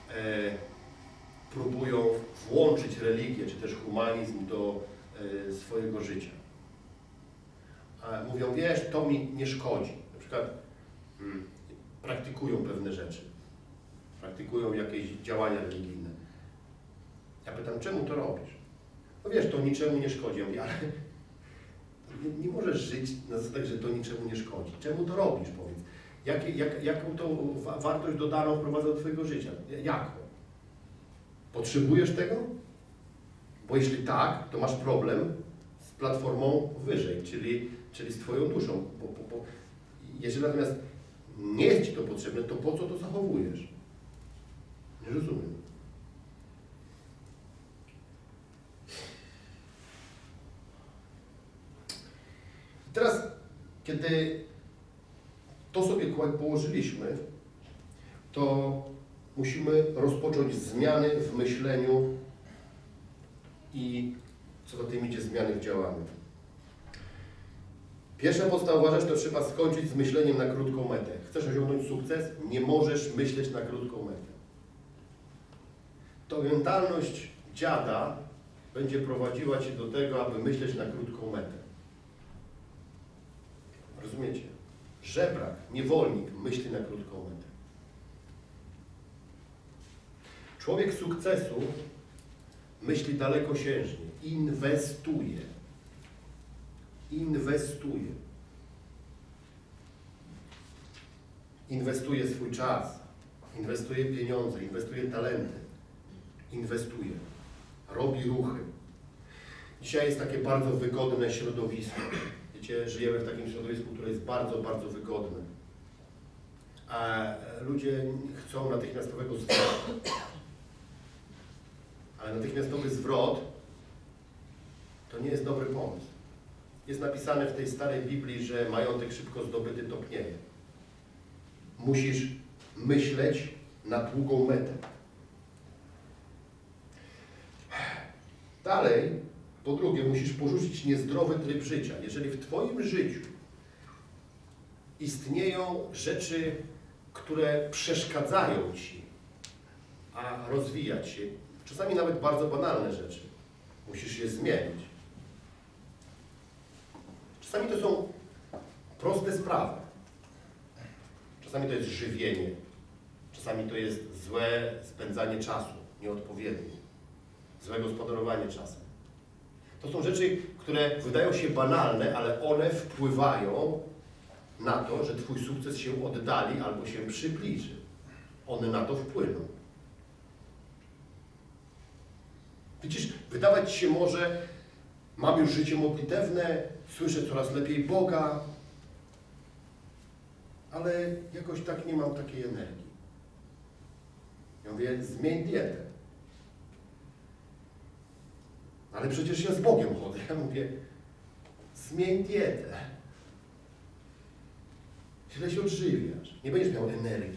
próbują włączyć religię, czy też humanizm do swojego życia. A mówią, wiesz, to mi nie szkodzi. Na przykład praktykują pewne rzeczy. Praktykują jakieś działania religijne. Ja pytam, czemu to robisz? No wiesz, to niczemu nie szkodzi. Ja mówię, ale nie możesz żyć na zasadzie, że to niczemu nie szkodzi. Czemu to robisz, powiedz? Jaką to wartość dodaną wprowadza do Twojego życia? Jaką? Potrzebujesz tego? Bo jeśli tak, to masz problem z platformą wyżej, czyli z Twoją duszą. Jeżeli natomiast nie jest Ci to potrzebne, to po co to zachowujesz? Nie rozumiem. Teraz, kiedy to sobie położyliśmy, to musimy rozpocząć zmiany w myśleniu i co za tym idzie zmiany w działaniu. Pierwsza podstawowa rzecz to trzeba skończyć z myśleniem na krótką metę. Chcesz osiągnąć sukces? Nie możesz myśleć na krótką metę. To mentalność dziada będzie prowadziła Cię do tego, aby myśleć na krótką metę. Rozumiecie? Żebrak, niewolnik myśli na krótką metę. Człowiek sukcesu myśli dalekosiężnie, inwestuje. Inwestuje. Inwestuje swój czas, inwestuje pieniądze, inwestuje talenty, inwestuje, robi ruchy. Dzisiaj jest takie bardzo wygodne środowisko. Wiecie, żyjemy w takim środowisku, które jest bardzo, bardzo wygodne. A ludzie chcą natychmiastowego zwrotu. Ale natychmiastowy zwrot to nie jest dobry pomysł. Jest napisane w tej starej Biblii, że majątek szybko zdobyty topnieje. Musisz myśleć na długą metę. Dalej, po drugie, musisz porzucić niezdrowy tryb życia. Jeżeli w Twoim życiu istnieją rzeczy, które przeszkadzają Ci, a rozwijać się, czasami nawet bardzo banalne rzeczy, musisz je zmienić. Czasami to są proste sprawy. Czasami to jest żywienie. Czasami to jest złe spędzanie czasu, nieodpowiednie. Złe gospodarowanie czasem. To są rzeczy, które wydają się banalne, ale one wpływają na to, że Twój sukces się oddali albo się przybliży. One na to wpłyną. Widzisz, wydawać Ci się może, mam już życie modlitewne, słyszę coraz lepiej Boga, ale jakoś tak nie mam takiej energii. Ja mówię, zmień dietę. Ale przecież ja z Bogiem chodzę. Ja mówię, zmień dietę. Źle się odżywiasz. Nie będziesz miał energii.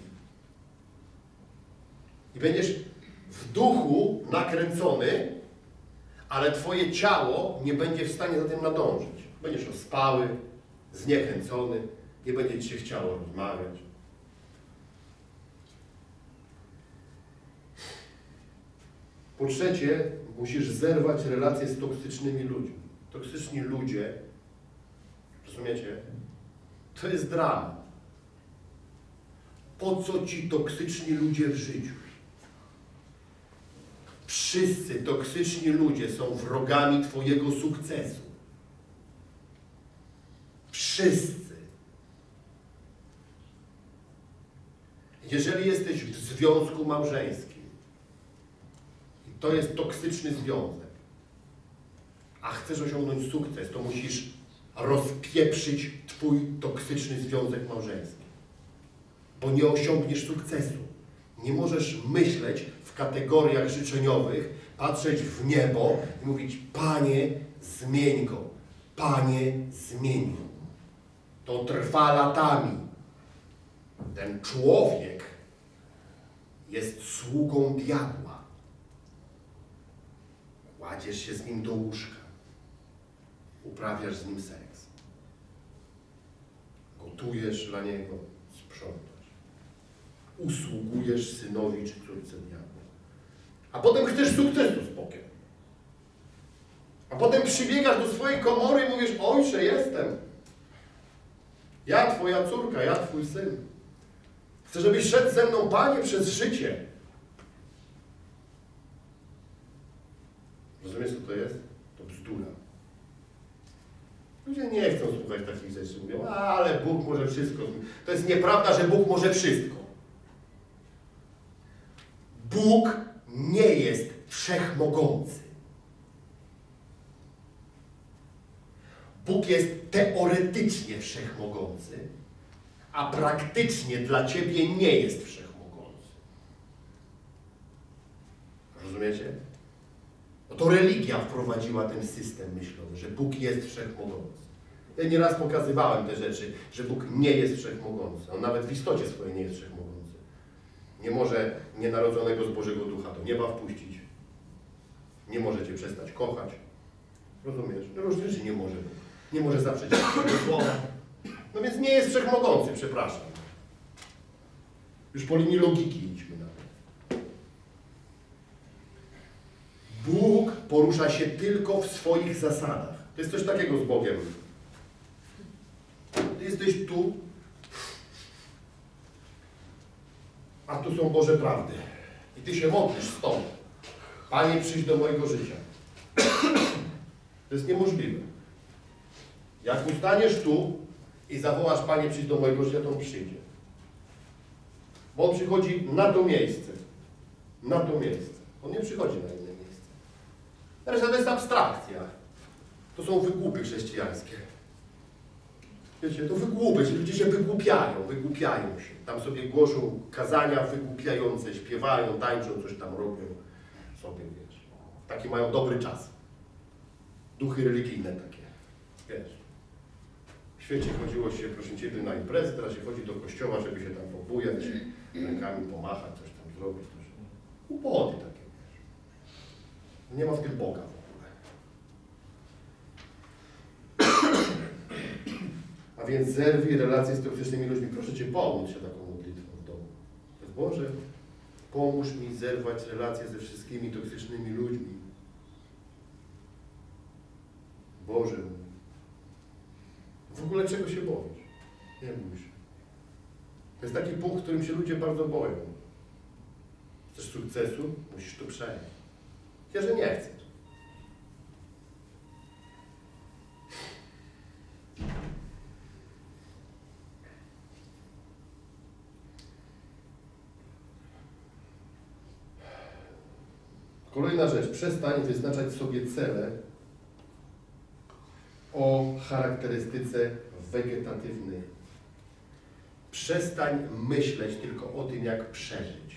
I będziesz w duchu nakręcony, ale Twoje ciało nie będzie w stanie za tym nadążyć. Będziesz ospały, zniechęcony, nie będzie Ci się chciało rozmawiać. Po trzecie, musisz zerwać relacje z toksycznymi ludźmi. Toksyczni ludzie, rozumiecie, to jest dramat. Po co Ci toksyczni ludzie w życiu? Wszyscy toksyczni ludzie są wrogami Twojego sukcesu. Wszyscy. Jeżeli jesteś w związku małżeńskim i to jest toksyczny związek, a chcesz osiągnąć sukces, to musisz rozpieprzyć Twój toksyczny związek małżeński. Bo nie osiągniesz sukcesu. Nie możesz myśleć w kategoriach życzeniowych, patrzeć w niebo i mówić, Panie, zmień go. Panie, zmień go. To trwa latami. Ten człowiek jest sługą diabła. Kładziesz się z nim do łóżka. Uprawiasz z nim seks. Gotujesz dla niego, sprzątasz. Usługujesz synowi czy córce diabła. A potem chcesz sukcesu z Bogiem. A potem przybiegasz do swojej komory i mówisz, Ojcze, jestem. Ja, Twoja córka, ja, Twój syn. Chcę, żebyś szedł ze mną, Panie, przez życie. Rozumiesz, co to jest? To bzdura. Ludzie nie chcą słuchać takich rzeczy. Mówią, ale Bóg może wszystko. To jest nieprawda, że Bóg może wszystko. Bóg nie jest wszechmogący. Bóg jest teoretycznie wszechmogący, a praktycznie dla Ciebie nie jest wszechmogący. Rozumiecie? No to religia wprowadziła ten system myślowy, że Bóg jest wszechmogący. Ja nieraz pokazywałem te rzeczy, że Bóg nie jest wszechmogący. On nawet w istocie swojej nie jest wszechmogący. Nie może nienarodzonego z Bożego Ducha do nieba wpuścić. Nie może Cię przestać kochać. Rozumiesz? No różne rzeczy nie może Bóg. Nie może zaprzeć swojego słowa. No więc nie jest wszechmogący, przepraszam. Już po linii logiki idźmy na to. Bóg porusza się tylko w swoich zasadach. To jest coś takiego z Bogiem. Ty jesteś tu, a tu są Boże prawdy. I Ty się modlisz stąd. Panie, przyjdź do mojego życia. To jest niemożliwe. Jak ustaniesz tu i zawołasz, Panie, przyjdź do mojego życia, to On przyjdzie. Bo On przychodzi na to miejsce. Na to miejsce. On nie przychodzi na inne miejsce. Reszta to jest abstrakcja. To są wygłupy chrześcijańskie. Wiecie, to wygłupy, ludzie się wygłupiają się. Tam sobie głoszą kazania wygłupiające, śpiewają, tańczą, coś tam robią. Sobie, wiesz. Taki mają dobry czas. Duchy religijne takie. Wiesz. W świecie chodziło się, proszę Ciebie, na imprezy, teraz się chodzi do kościoła, żeby się tam pobujać, rękami pomachać, coś tam kogoś też. Głupoty takie, wiesz. Nie ma w tym Boga w ogóle. A więc zerwij relacje z toksycznymi ludźmi. Proszę Cię, pomóc się taką modlitwą w domu. Boże, pomóż mi zerwać relacje ze wszystkimi toksycznymi ludźmi. Boże mój. W ogóle czego się boisz? Nie bój się. To jest taki punkt, w którym się ludzie bardzo boją. Chcesz sukcesu? Musisz to przejąć. Chyba że nie chcesz. Kolejna rzecz. Przestań wyznaczać sobie cele o charakterystyce wegetatywnej. Przestań myśleć tylko o tym, jak przeżyć.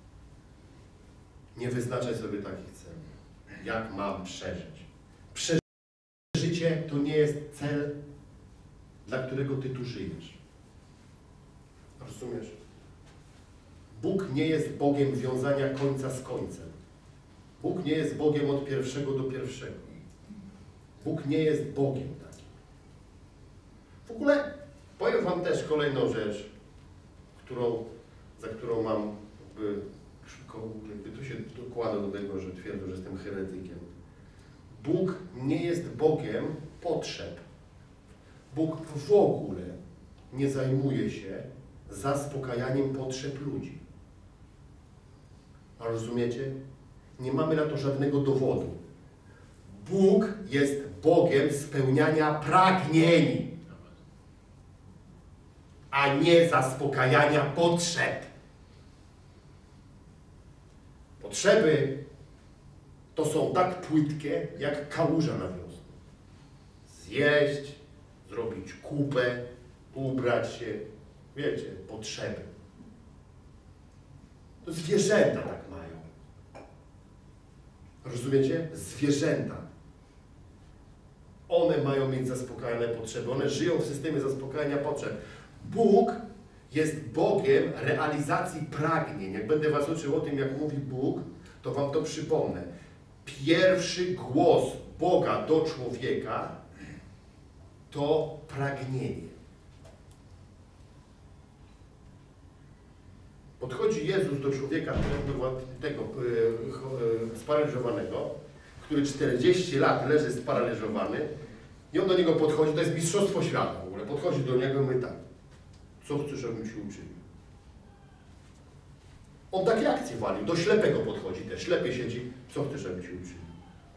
Nie wyznaczaj sobie takich celów. Jak mam przeżyć? Przeżycie to nie jest cel, dla którego Ty tu żyjesz. Rozumiesz? Bóg nie jest Bogiem wiązania końca z końcem. Bóg nie jest Bogiem od pierwszego do pierwszego. Bóg nie jest Bogiem takim. W ogóle powiem Wam też kolejną rzecz, za którą mam jakby tu się dokłada do tego, że twierdzę, że jestem heretykiem. Bóg nie jest Bogiem potrzeb. Bóg w ogóle nie zajmuje się zaspokajaniem potrzeb ludzi. A rozumiecie? Nie mamy na to żadnego dowodu. Bóg jest Bogiem spełniania pragnień, a nie zaspokajania potrzeb. Potrzeby to są tak płytkie, jak kałuża na wiosnę. Zjeść, zrobić kupę, ubrać się. Wiecie, potrzeby. To zwierzęta tak mają. Rozumiecie? Zwierzęta. One mają mieć zaspokajane potrzeby. One żyją w systemie zaspokajania potrzeb. Bóg jest Bogiem realizacji pragnień. Jak będę Was uczył o tym, jak mówi Bóg, to Wam to przypomnę. Pierwszy głos Boga do człowieka to pragnienie. Podchodzi Jezus do człowieka tego sparaliżowanego, który 40 lat leży sparaliżowany i on do niego podchodzi, to jest mistrzostwo świata w ogóle, podchodzi do niego i mówi tak, co chcesz, żebym się uczynił? On takie akcje walił, do ślepego podchodzi też, ślepy siedzi, co chcesz, żebym się uczynił?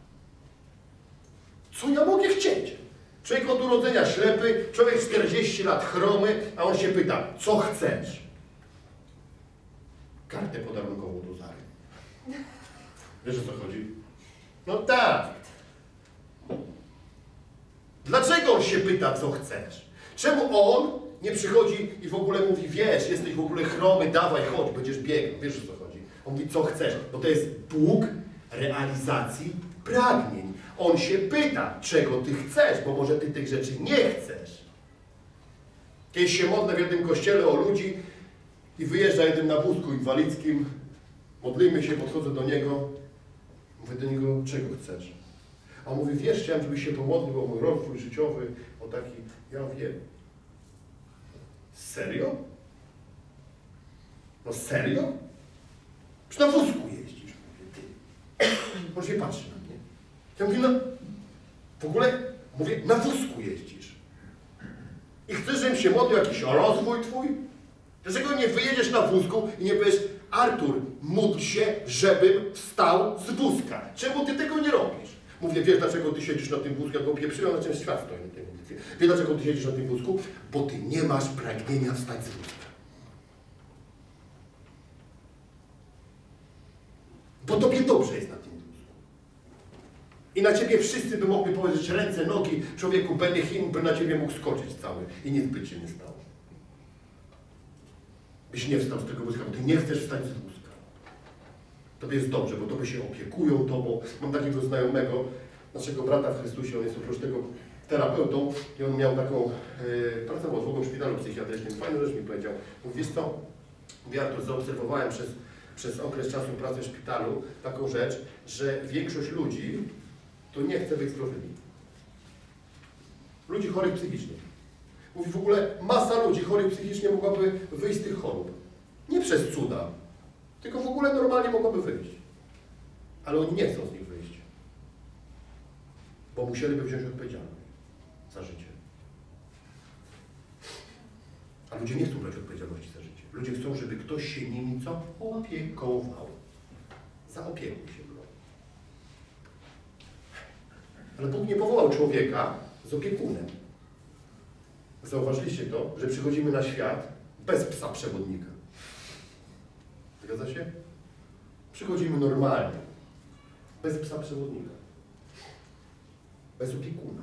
Co ja mogę chcieć? Człowiek od urodzenia ślepy, człowiek 40 lat chromy, a on się pyta, co chcesz? Kartę podarunkową do Zary. Wiesz, o co chodzi? No tak. Dlaczego on się pyta, co chcesz? Czemu on nie przychodzi i w ogóle mówi, wiesz, jesteś w ogóle chromy, dawaj, chodź, będziesz biegł. Wiesz, o co chodzi? On mówi, co chcesz? Bo to jest Bóg realizacji pragnień. On się pyta, czego ty chcesz, bo może ty tych rzeczy nie chcesz. Kiedyś się modlę w jednym kościele o ludzi i wyjeżdża jeden na wózku inwalidzkim, modlimy się, podchodzę do niego, mówię do niego, czego chcesz? A on mówi, wiesz, chciałem, żebyś się pomodlił o mój rozwój życiowy, o taki, ja wiem. Serio? No serio? Czy na wózku jeździsz? Mówię, ty. On się patrzy na mnie. Ja mówię, no, w ogóle, mówię, na wózku jeździsz. I chcesz, żebym się modlił jakiś o rozwój twój? Dlaczego nie wyjedziesz na wózku i nie powiesz, Artur, módl się, żebym wstał z wózka. Czemu ty tego nie robisz? Mówię, wiesz, dlaczego ty siedzisz na tym wózku? Ja go pieprzyłem, na czym świat stoi na tym wózku. Wiesz, dlaczego ty siedzisz na tym wózku? Bo ty nie masz pragnienia wstać z wózka. Bo tobie dobrze jest na tym wózku. I na ciebie wszyscy by mogli powiedzieć ręce, nogi, człowieku Benihim by na ciebie mógł skoczyć cały i nic by cię nie stało. Byś nie wstał z tego wózka, bo ty nie chcesz wstać z wózka. Tobie jest dobrze, bo tobie się opiekują tobą. Mam takiego znajomego, naszego brata w Chrystusie, on jest oprócz tego terapeutą i on miał taką, pracował w szpitalu psychiatrycznym. Fajną rzecz mi powiedział. Mówi, wiesz co, mówi, Artur, zaobserwowałem przez okres czasu pracy w szpitalu taką rzecz, że większość ludzi to nie chce być zdrowymi. Ludzi chorych psychicznie. Mówi w ogóle masa ludzi chorych psychicznie mogłaby wyjść z tych chorób. Nie przez cuda, tylko w ogóle normalnie mogłaby wyjść. Ale oni nie chcą z nich wyjść. Bo musieliby wziąć odpowiedzialność za życie. A ludzie nie chcą brać odpowiedzialności za życie. Ludzie chcą, żeby ktoś się nimi co? Opiekował. Zaopiekuj się go. Ale Bóg nie powołał człowieka z opiekunem. Zauważyliście to, że przychodzimy na świat bez psa przewodnika. Zgadza się? Przychodzimy normalnie. Bez psa przewodnika. Bez opiekuna.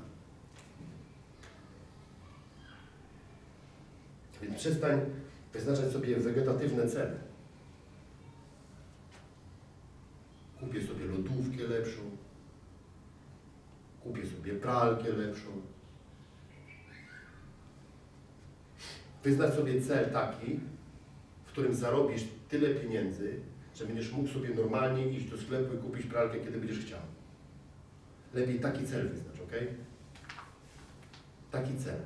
Więc przestań wyznaczać sobie wegetatywne cele. Kupię sobie lodówkę lepszą. Kupię sobie pralkę lepszą. Wyznacz sobie cel taki, w którym zarobisz tyle pieniędzy, że będziesz mógł sobie normalnie iść do sklepu i kupić pralkę, kiedy będziesz chciał. Lepiej taki cel wyznacz, ok? Taki cel.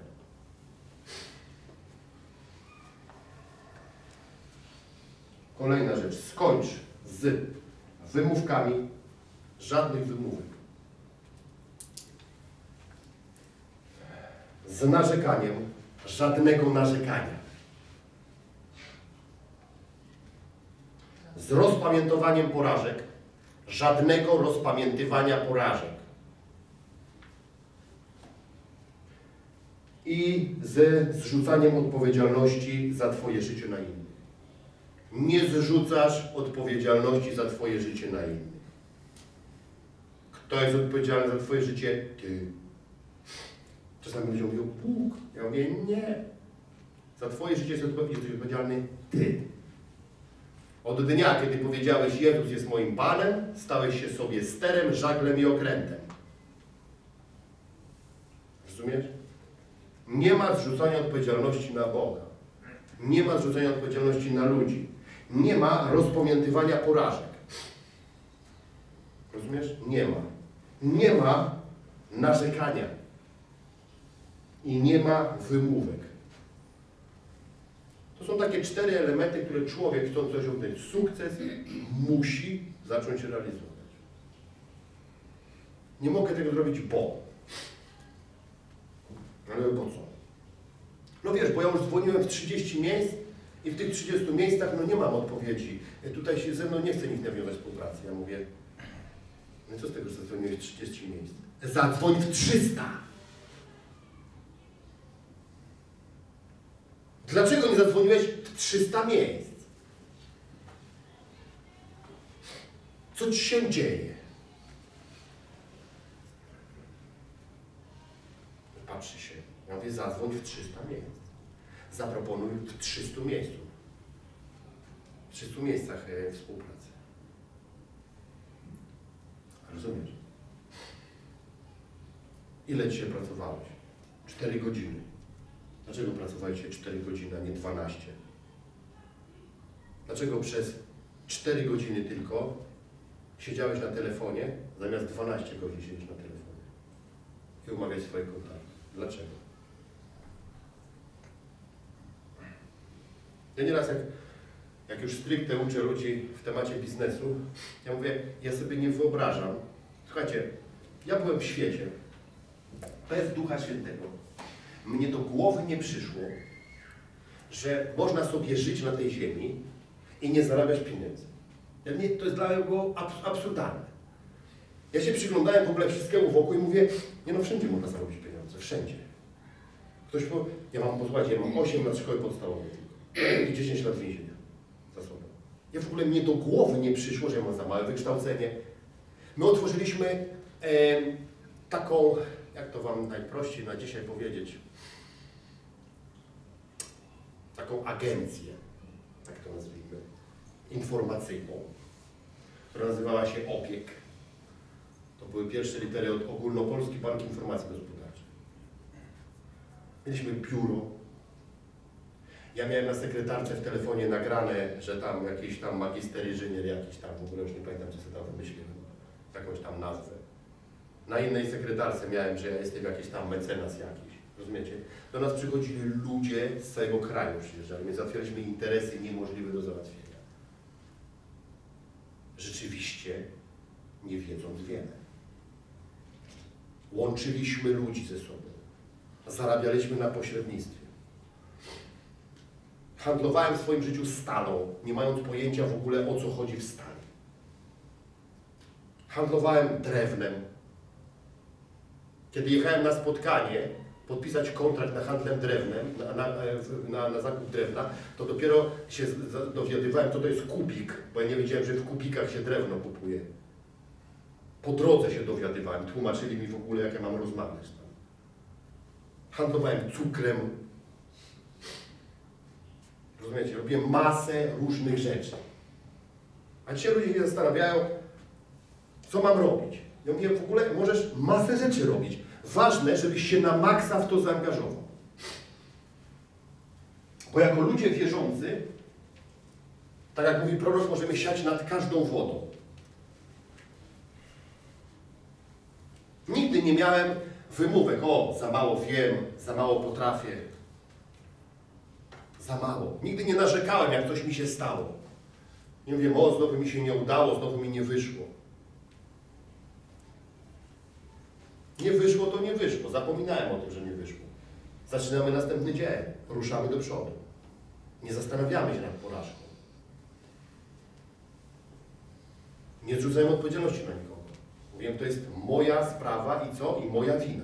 Kolejna rzecz. Skończ z wymówkami. Żadnych wymówek. Z narzekaniem. Żadnego narzekania. Z rozpamiętowaniem porażek. Żadnego rozpamiętywania porażek. I ze zrzucaniem odpowiedzialności za Twoje życie na innych. Nie zrzucasz odpowiedzialności za Twoje życie na innych. Kto jest odpowiedzialny za Twoje życie? Ty. Czasami ludzie mówią, Bóg. Ja mówię, nie. Za Twoje życie jesteś odpowiedzialny Ty. Od dnia, kiedy powiedziałeś, Jezus jest moim Panem, stałeś się sobie sterem, żaglem i okrętem. Rozumiesz? Nie ma zrzucania odpowiedzialności na Boga. Nie ma zrzucania odpowiedzialności na ludzi. Nie ma rozpamiętywania porażek. Rozumiesz? Nie ma. Nie ma narzekania. I nie ma wymówek. To są takie 4 elementy, które człowiek, chcąc osiągnąć sukces, musi zacząć realizować. Nie mogę tego zrobić, bo. Ale po co? No wiesz, bo ja już dzwoniłem w 30 miejsc i w tych 30 miejscach no nie mam odpowiedzi. Tutaj się ze mną nie chce nikt nawiązać współpracy. Ja mówię, no co z tego, że zadzwoniłeś w 30 miejsc? Zadzwoń w 300! Dlaczego nie zadzwoniłeś w 300 miejsc? Co ci się dzieje? Patrzy się. Ja mówię, zadzwoń w 300 miejsc. Zaproponuj w 300 miejscach. W 300 miejscach współpracy. Rozumiesz? Ile dzisiaj pracowałeś? 4 godziny. Dlaczego pracowaliście 4 godziny, a nie 12? Dlaczego przez 4 godziny tylko siedziałeś na telefonie, zamiast 12 godzin siedzieć na telefonie i umawiać swoje kontakty? Dlaczego? Ja nieraz jak już stricte uczę ludzi w temacie biznesu, ja mówię, ja sobie nie wyobrażam. Słuchajcie, ja byłem w świecie bez Ducha Świętego. Mnie do głowy nie przyszło, że można sobie żyć na tej ziemi i nie zarabiać pieniędzy. To jest dla mnie było absurdalne. Ja się przyglądałem w ogóle wszystkiemu wokół i mówię, nie no, wszędzie można zarobić pieniądze, wszędzie. Ktoś powie, ja mam 8 lat szkoły podstawowej i 10 lat więzienia za sobą. W ogóle mnie do głowy nie przyszło, że ja mam za małe wykształcenie. My otworzyliśmy taką, jak to Wam najprościej na dzisiaj powiedzieć, taką agencję, tak to nazwijmy, informacyjną, która nazywała się OPIEK. To były pierwsze litery od Ogólnopolski Bank Informacji Gospodarczej. Mieliśmy biuro Ja miałem na sekretarce w telefonie nagrane, że tam jakiś tam magister inżynier jakiś tam, w ogóle już nie pamiętam, co sobie tam wymyśliłem, jakąś tam nazwę. Na innej sekretarce miałem, że ja jestem jakiś tam mecenas jakiś, rozumiecie? Do nas przychodzili ludzie z całego kraju przyjeżdżali, my załatwialiśmy interesy niemożliwe do załatwienia. Rzeczywiście, nie wiedząc wiele. Łączyliśmy ludzi ze sobą. Zarabialiśmy na pośrednictwie. Handlowałem w swoim życiu stalą, nie mając pojęcia w ogóle, o co chodzi w stali. Handlowałem drewnem. Kiedy jechałem na spotkanie, podpisać kontrakt na handlem drewnem, na zakup drewna, to dopiero się dowiadywałem, co to jest kubik, bo ja nie wiedziałem, że w kubikach się drewno kupuje. Po drodze się dowiadywałem, tłumaczyli mi w ogóle, jak ja mam rozmawiać tam. Handlowałem cukrem. Rozumiecie? Robiłem masę różnych rzeczy. A dzisiaj ludzie się zastanawiają, co mam robić. Ja mówię, w ogóle możesz masę rzeczy robić. Ważne, żebyś się na maksa w to zaangażował. Bo jako ludzie wierzący, tak jak mówi prorok, możemy siać nad każdą wodą. Nigdy nie miałem wymówek, o, za mało wiem, za mało potrafię. Za mało. Nigdy nie narzekałem, jak coś mi się stało. Nie mówię, o, znowu mi się nie udało, znowu mi nie wyszło. Nie wyszło, to nie wyszło. Zapominałem o tym, że nie wyszło. Zaczynamy następny dzień. Ruszamy do przodu. Nie zastanawiamy się nad porażką. Nie zrzucajmy odpowiedzialności na nikogo. Mówię, to jest moja sprawa i co? I moja wina.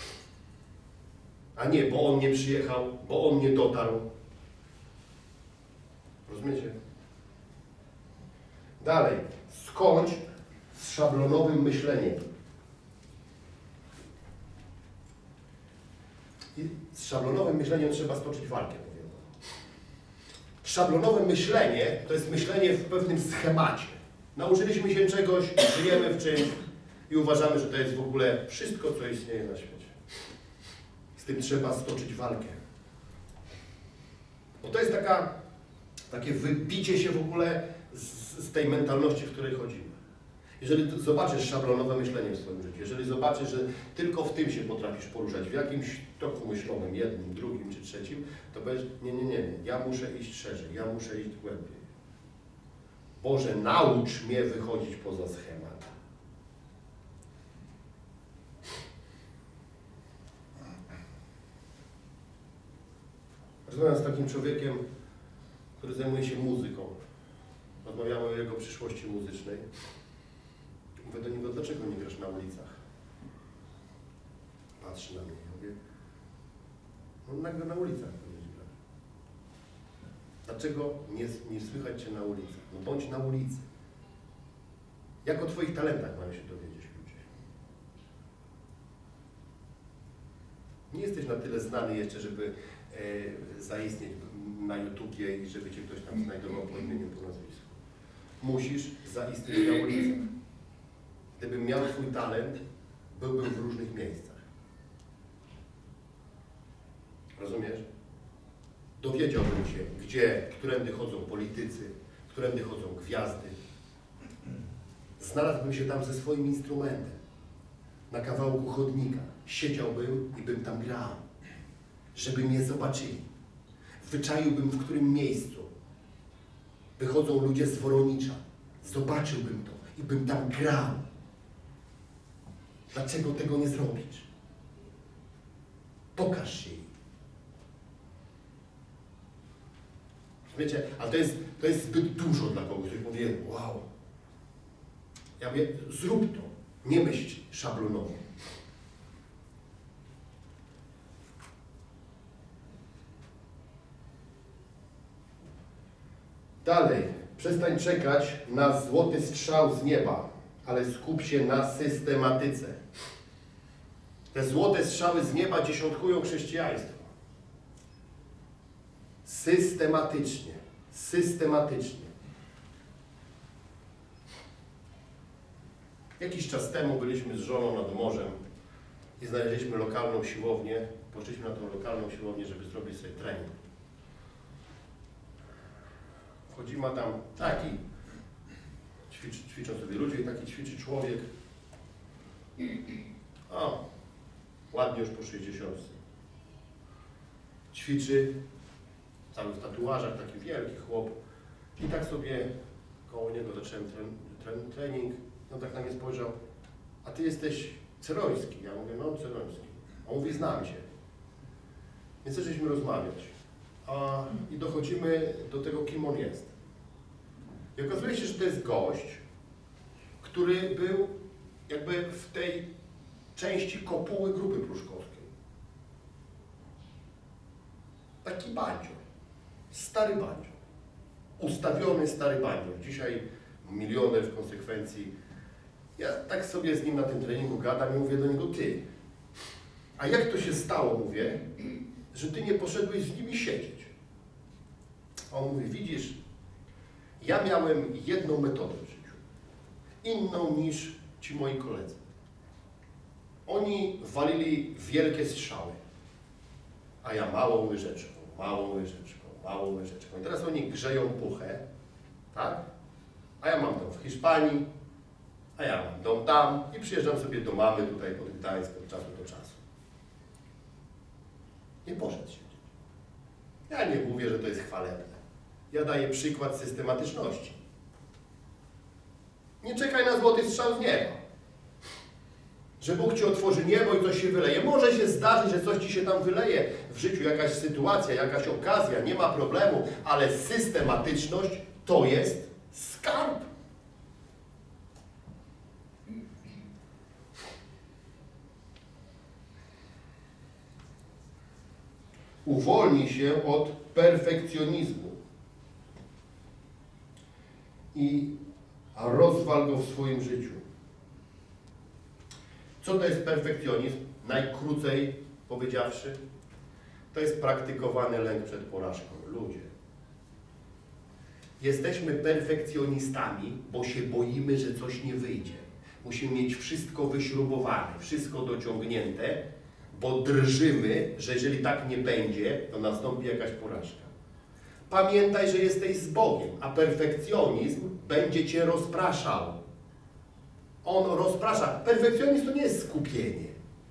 A nie, bo on nie przyjechał, bo on nie dotarł. Rozumiecie? Dalej. Skończ z szablonowym myśleniem. I z szablonowym myśleniem trzeba stoczyć walkę, powiem. Szablonowe myślenie to jest myślenie w pewnym schemacie. Nauczyliśmy się czegoś, żyjemy w czymś i uważamy, że to jest w ogóle wszystko, co istnieje na świecie. Z tym trzeba stoczyć walkę. Bo to jest takie wybicie się w ogóle z tej mentalności, w której chodzimy. Jeżeli zobaczysz szablonowe myślenie w swoim życiu, jeżeli zobaczysz, że tylko w tym się potrafisz poruszać, w jakimś toku myślowym, jednym, drugim czy trzecim, to powiesz, nie, ja muszę iść szerzej, ja muszę iść głębiej. Boże, naucz mnie wychodzić poza schemat. Rozmawiam z takim człowiekiem, który zajmuje się muzyką. Rozmawiamy o jego przyszłości muzycznej. Mówię do niego, dlaczego nie grasz na ulicach? Patrzy na mnie i mówię, no nagle na ulicach powinieneś grać. Dlaczego nie słychać Cię na ulicach? No bądź na ulicy. Jak o Twoich talentach mają się dowiedzieć ludzie? Nie jesteś na tyle znany jeszcze, żeby zaistnieć na YouTubie i żeby Cię ktoś tam znajdował po imieniu, po nazwisku. Musisz zaistnieć na ulicach. Gdybym miał Twój talent, byłbym w różnych miejscach. Rozumiesz? Dowiedziałbym się, którędy chodzą politycy, którędy chodzą gwiazdy. Znalazłbym się tam ze swoim instrumentem, na kawałku chodnika. Siedziałbym i bym tam grał, żeby mnie zobaczyli. Wyczaiłbym, w którym miejscu wychodzą ludzie z Woronicza. Zobaczyłbym to i bym tam grał. Dlaczego tego nie zrobić? Pokaż się im. Wiecie, ale to jest zbyt dużo dla kogoś, który powie, wow. Ja mówię, zrób to. Nie myśl szablonowo. Dalej. Przestań czekać na złoty strzał z nieba, ale skup się na systematyce. Te złote strzały z nieba dziesiątkują chrześcijaństwo. Systematycznie. Systematycznie. Jakiś czas temu byliśmy z żoną nad morzem i znaleźliśmy lokalną siłownię. Poszliśmy na tą lokalną siłownię, żeby zrobić sobie trening. Wchodzimy tam, taki, ćwiczą sobie ludzie i taki ćwiczy człowiek. O, ładnie już po 60. Ćwiczy, cały w tatuażach, taki wielki chłop. I tak sobie koło niego zacząłem trening. On tak na mnie spojrzał, a ty jesteś Ceroński. Ja mówię, no Ceroński. On mówi, znam cię. Więc zaczęliśmy rozmawiać. I dochodzimy do tego, kim on jest. I okazuje się, że to jest gość, który był jakby w tej części kopuły grupy pruszkowskiej. Taki bandzior. Stary bandzior. Ustawiony stary bandzior. Dzisiaj milioner w konsekwencji. Ja tak sobie z nim na tym treningu gadam i mówię do niego, ty. A jak to się stało, mówię, że ty nie poszedłeś z nimi siedzieć? A on mówi, widzisz, ja miałem jedną metodę w życiu. Inną niż ci moi koledzy. Oni walili wielkie strzały, a ja małą łyżeczką, małą łyżeczką, małą łyżeczką. I teraz oni grzeją puchę, tak? A ja mam dom w Hiszpanii, a ja mam dom tam i przyjeżdżam sobie do mamy tutaj pod Gdańsk od czasu do czasu. Nie poszedł siedzieć. Ja nie mówię, że to jest chwalebne. Ja daję przykład systematyczności. Nie czekaj na złoty strzał z nieba. Że Bóg ci otworzy niebo i coś się wyleje. Może się zdarzyć, że coś ci się tam wyleje w życiu, jakaś sytuacja, jakaś okazja, nie ma problemu, ale systematyczność to jest skarb. Uwolnij się od perfekcjonizmu i rozwal go w swoim życiu. Co to jest perfekcjonizm? Najkrócej powiedziawszy, to jest praktykowany lęk przed porażką. Ludzie. Jesteśmy perfekcjonistami, bo się boimy, że coś nie wyjdzie. Musimy mieć wszystko wyśrubowane, wszystko dociągnięte, bo drżymy, że jeżeli tak nie będzie, to nastąpi jakaś porażka. Pamiętaj, że jesteś z Bogiem, a perfekcjonizm będzie cię rozpraszał. On rozprasza. Perfekcjonizm to nie jest skupienie.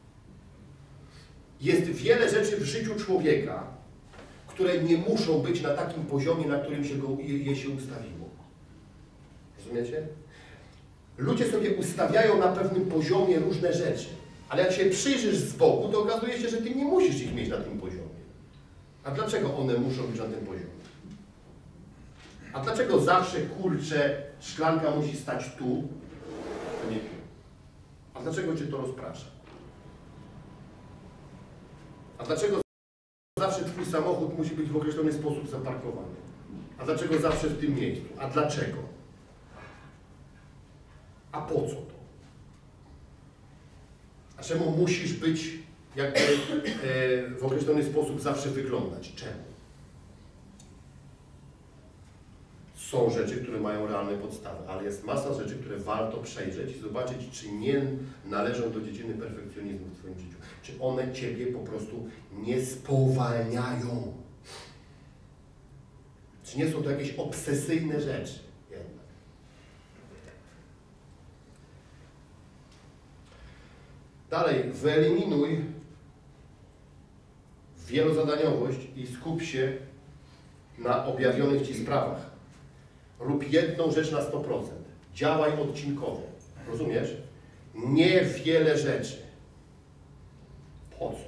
Jest wiele rzeczy w życiu człowieka, które nie muszą być na takim poziomie, na którym je się ustawiło. Rozumiecie? Ludzie sobie ustawiają na pewnym poziomie różne rzeczy, ale jak się przyjrzysz z boku, to okazuje się, że ty nie musisz ich mieć na tym poziomie. A dlaczego one muszą być na tym poziomie? A dlaczego zawsze, kurczę, szklanka musi stać tu, a nie tu? A dlaczego cię to rozprasza? A dlaczego zawsze twój samochód musi być w określony sposób zaparkowany? A dlaczego zawsze w tym miejscu? A dlaczego? A po co to? A czemu musisz być jakby w określony sposób zawsze wyglądać? Czemu? Są rzeczy, które mają realne podstawy, ale jest masa rzeczy, które warto przejrzeć i zobaczyć, czy nie należą do dziedziny perfekcjonizmu w Twoim życiu. Czy one Ciebie po prostu nie spowalniają. Czy nie są to jakieś obsesyjne rzeczy jednak. Dalej, wyeliminuj wielozadaniowość i skup się na objawionych Ci sprawach. Rób jedną rzecz na 100%. Działaj odcinkowo. Rozumiesz? Nie wiele rzeczy. Po co?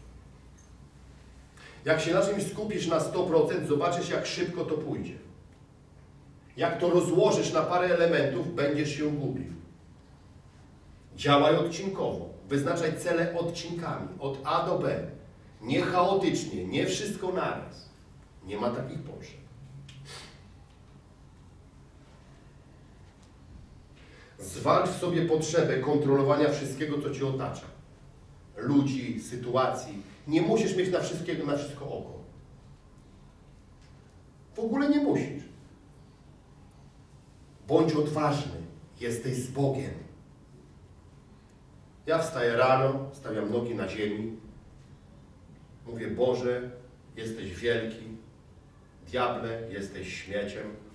Jak się na czymś skupisz na 100%, zobaczysz, jak szybko to pójdzie. Jak to rozłożysz na parę elementów, będziesz się gubił. Działaj odcinkowo. Wyznaczaj cele odcinkami, od A do B. Nie chaotycznie, nie wszystko naraz. Nie ma takich potrzeb. Zwalcz w sobie potrzebę kontrolowania wszystkiego, co Cię otacza. Ludzi, sytuacji. Nie musisz mieć na wszystko oko. W ogóle nie musisz. Bądź odważny. Jesteś z Bogiem. Ja wstaję rano, stawiam nogi na ziemi. Mówię, Boże, jesteś wielki. Diable, jesteś śmieciem.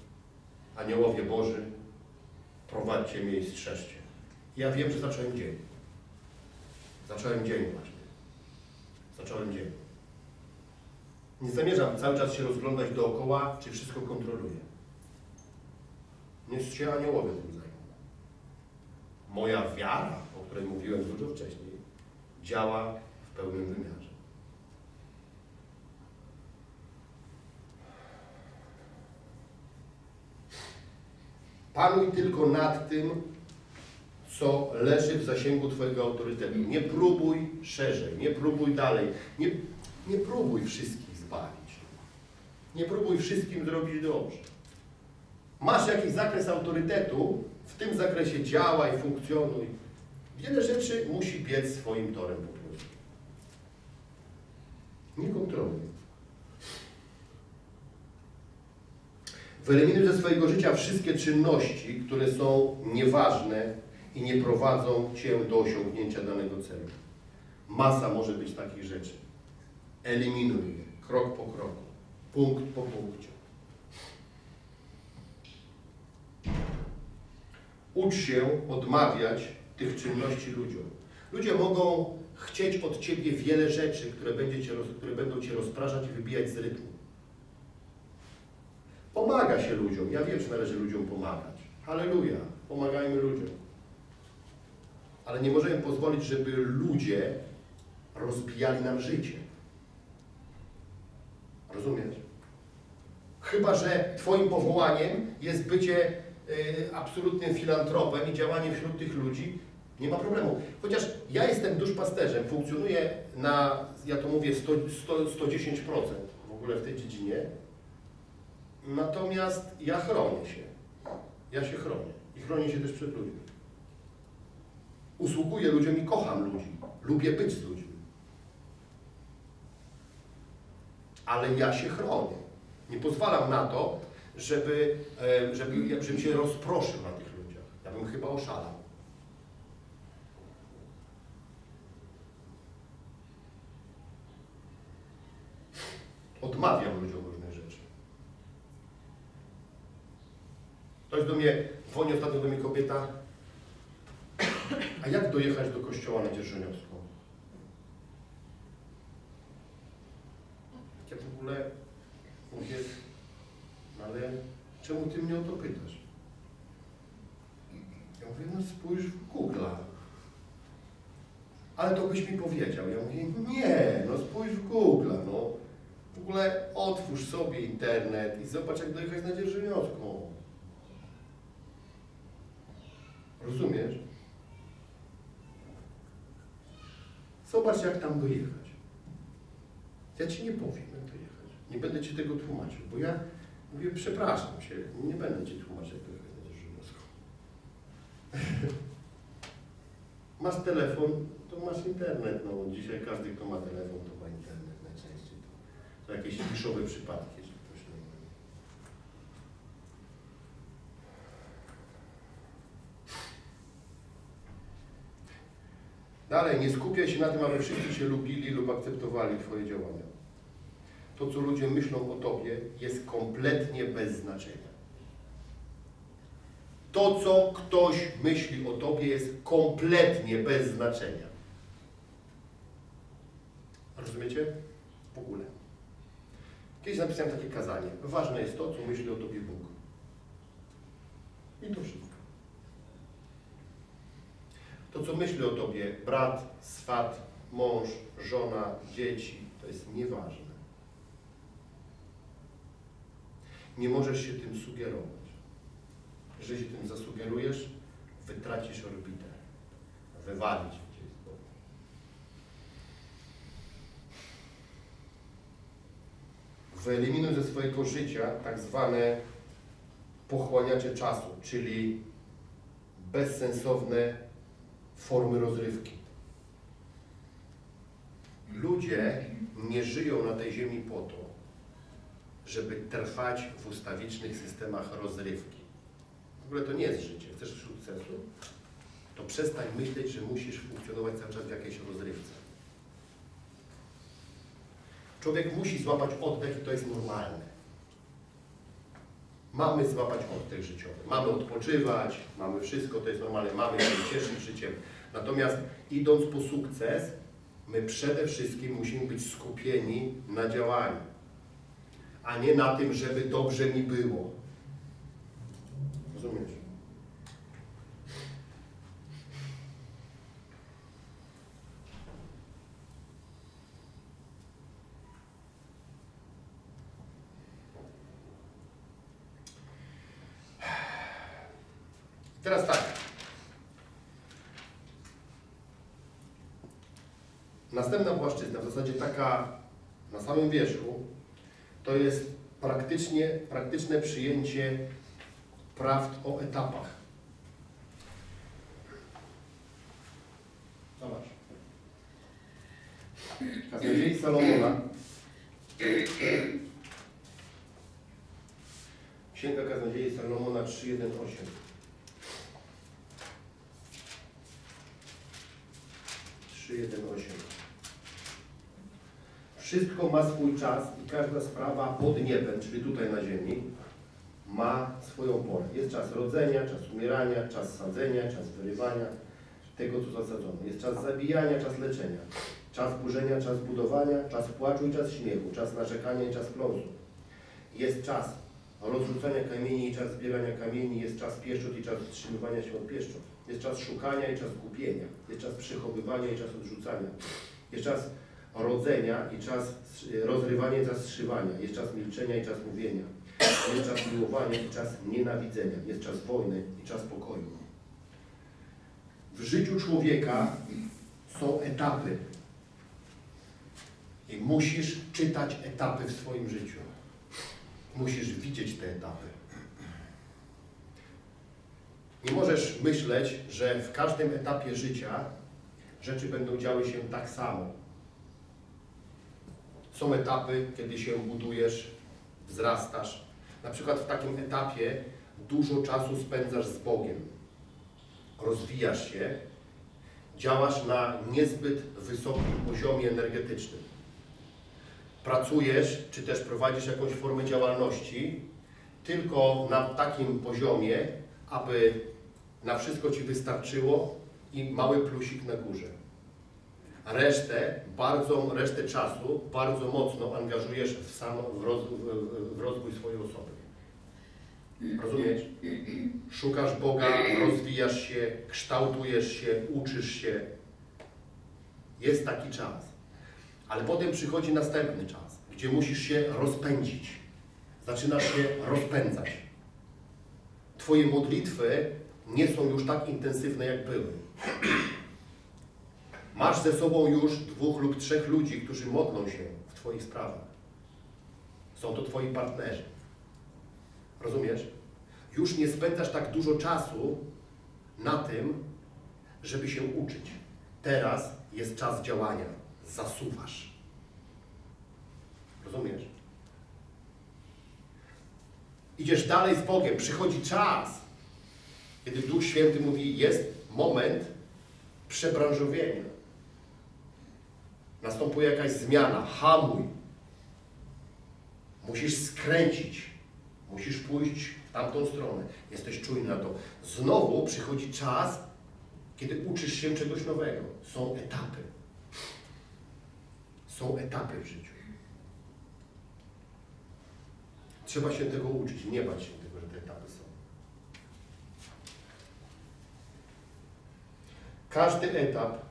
aniołowie Boży, prowadźcie mnie i strzeżcie. Ja wiem, że zacząłem dzień. Zacząłem dzień właśnie. Zacząłem dzień. Nie zamierzam cały czas się rozglądać dookoła, czy wszystko kontroluję. Niech się aniołowie tym zajmą. Moja wiara, o której mówiłem dużo wcześniej, działa w pełnym wymiarze. Panuj tylko nad tym, co leży w zasięgu Twojego autorytetu. Nie próbuj szerzej, nie próbuj dalej, nie próbuj wszystkich zbawić. Nie próbuj wszystkim zrobić dobrze. Masz jakiś zakres autorytetu, w tym zakresie działaj, funkcjonuj. Wiele rzeczy musi biec swoim torem po prostu. Nie kontroluj. Wyeliminuj ze swojego życia wszystkie czynności, które są nieważne i nie prowadzą Cię do osiągnięcia danego celu. Masa może być takich rzeczy. Eliminuj je, krok po kroku, punkt po punkcie. Ucz się odmawiać tych czynności ludziom. Ludzie mogą chcieć od Ciebie wiele rzeczy, które będą Cię rozpraszać i wybijać z rytmu. Pomaga się ludziom. Ja wiem, że należy ludziom pomagać. Halleluja. Pomagajmy ludziom. Ale nie możemy pozwolić, żeby ludzie rozbijali nam życie. Rozumiesz? Chyba że Twoim powołaniem jest bycie absolutnym filantropem i działanie wśród tych ludzi, nie ma problemu. Chociaż ja jestem duszpasterzem, funkcjonuję na, ja to mówię, 110% w ogóle w tej dziedzinie. Natomiast ja chronię się. Ja się chronię. I chronię się też przed ludźmi. Usługuję ludziom i kocham ludzi. Lubię być z ludźmi. Ale ja się chronię. Nie pozwalam na to, żebym się rozproszył na tych ludziach. Ja bym chyba oszalał. Odmawiam ludziom różnych rzeczy. Ktoś do mnie, dzwoni ostatnio do mnie kobieta, a jak dojechać do kościoła na Dzierżoniowską? Ja w ogóle mówię, ale czemu Ty mnie o to pytasz? Ja mówię, no spójrz w Google'a. Ale to byś mi powiedział. Ja mówię, nie, no spójrz w Google'a, no. W ogóle otwórz sobie internet i zobacz, jak dojechać na Dzierżoniowską. Rozumiesz? Zobacz, jak tam dojechać. Ja Ci nie powiem, jak dojechać. Nie będę Ci tego tłumaczył, bo ja mówię, przepraszam się, nie będę Ci tłumaczył, jak dojechać na Dzierżoniowską. Masz telefon, to masz internet. No, dzisiaj każdy, kto ma telefon, to ma internet najczęściej. To jakieś niszowe przypadki, że ktoś nie ma. Dalej, nie skupiaj się na tym, aby wszyscy Cię lubili lub akceptowali Twoje działania. To, co ludzie myślą o Tobie, jest kompletnie bez znaczenia. To, co ktoś myśli o Tobie, jest kompletnie bez znaczenia. Rozumiecie? W ogóle. Kiedyś napisałem takie kazanie. Ważne jest to, co myśli o Tobie Bóg. I to wszystko. To, co myśli o Tobie brat, swat, mąż, żona, dzieci, to jest nieważne. Nie możesz się tym sugerować. Jeżeli się tym zasugerujesz, wytracisz orbitę. Wywalić cię z Boga. Wyeliminuj ze swojego życia tak zwane pochłaniacze czasu, czyli bezsensowne formy rozrywki. Ludzie nie żyją na tej ziemi po to, żeby trwać w ustawicznych systemach rozrywki. W ogóle to nie jest życie. Chcesz sukcesu? To przestań myśleć, że musisz funkcjonować cały czas w jakiejś rozrywce. Człowiek musi złapać oddech i to jest normalne. Mamy złapać oddech życiowy, mamy odpoczywać, mamy wszystko, to jest normalne, mamy się cieszyć życiem. Natomiast idąc po sukces, my przede wszystkim musimy być skupieni na działaniu, a nie na tym, żeby dobrze mi było. Rozumiesz? Teraz tak. Następna płaszczyzna, w zasadzie taka na samym wierzchu, to jest praktyczne przyjęcie prawd o etapach. Zobacz. Kaznodziei Salomona. Księga Kaznodziei Salomona 3:1-8. Wszystko ma swój czas i każda sprawa pod niebem, czyli tutaj na ziemi, ma swoją porę. Jest czas rodzenia, czas umierania, czas sadzenia, czas wyrywania tego, co zasadzono. Jest czas zabijania, czas leczenia, czas burzenia, czas budowania, czas płaczu i czas śmiechu, czas narzekania i czas pląsu. Jest czas rozrzucania kamieni i czas zbierania kamieni, jest czas pieszczot i czas wstrzymywania się od pieszczot. Jest czas szukania i czas gubienia, jest czas przechowywania i czas odrzucania. Jest czas rodzenia i czas rozrywania i czas zszywania. Jest czas milczenia i czas mówienia. Jest czas miłowania i czas nienawidzenia. Jest czas wojny i czas pokoju. W życiu człowieka są etapy. I musisz czytać etapy w swoim życiu. Musisz widzieć te etapy. Nie możesz myśleć, że w każdym etapie życia rzeczy będą działy się tak samo. Są etapy, kiedy się budujesz, wzrastasz. Na przykład w takim etapie dużo czasu spędzasz z Bogiem. Rozwijasz się, działasz na niezbyt wysokim poziomie energetycznym. Pracujesz, czy też prowadzisz jakąś formę działalności tylko na takim poziomie, aby na wszystko Ci wystarczyło i mały plusik na górze. Resztę czasu bardzo mocno angażujesz w rozwój swojej osoby. Rozumiesz? Szukasz Boga, rozwijasz się, kształtujesz się, uczysz się. Jest taki czas. Ale potem przychodzi następny czas, gdzie musisz się rozpędzić. Zaczynasz się rozpędzać. Twoje modlitwy nie są już tak intensywne, jak były. Masz ze sobą już 2 lub 3 ludzi, którzy modlą się w Twoich sprawach. Są to Twoi partnerzy. Rozumiesz? Już nie spędzasz tak dużo czasu na tym, żeby się uczyć. Teraz jest czas działania. Zasuwasz. Rozumiesz? Idziesz dalej z Bogiem. Przychodzi czas, kiedy Duch Święty mówi, jest moment przebranżowienia. Następuje jakaś zmiana. Hamuj. Musisz skręcić. Musisz pójść w tamtą stronę. Jesteś czujny na to. Znowu przychodzi czas, kiedy uczysz się czegoś nowego. Są etapy. Są etapy w życiu. Trzeba się tego uczyć. Nie bać się tego, że te etapy są. Każdy etap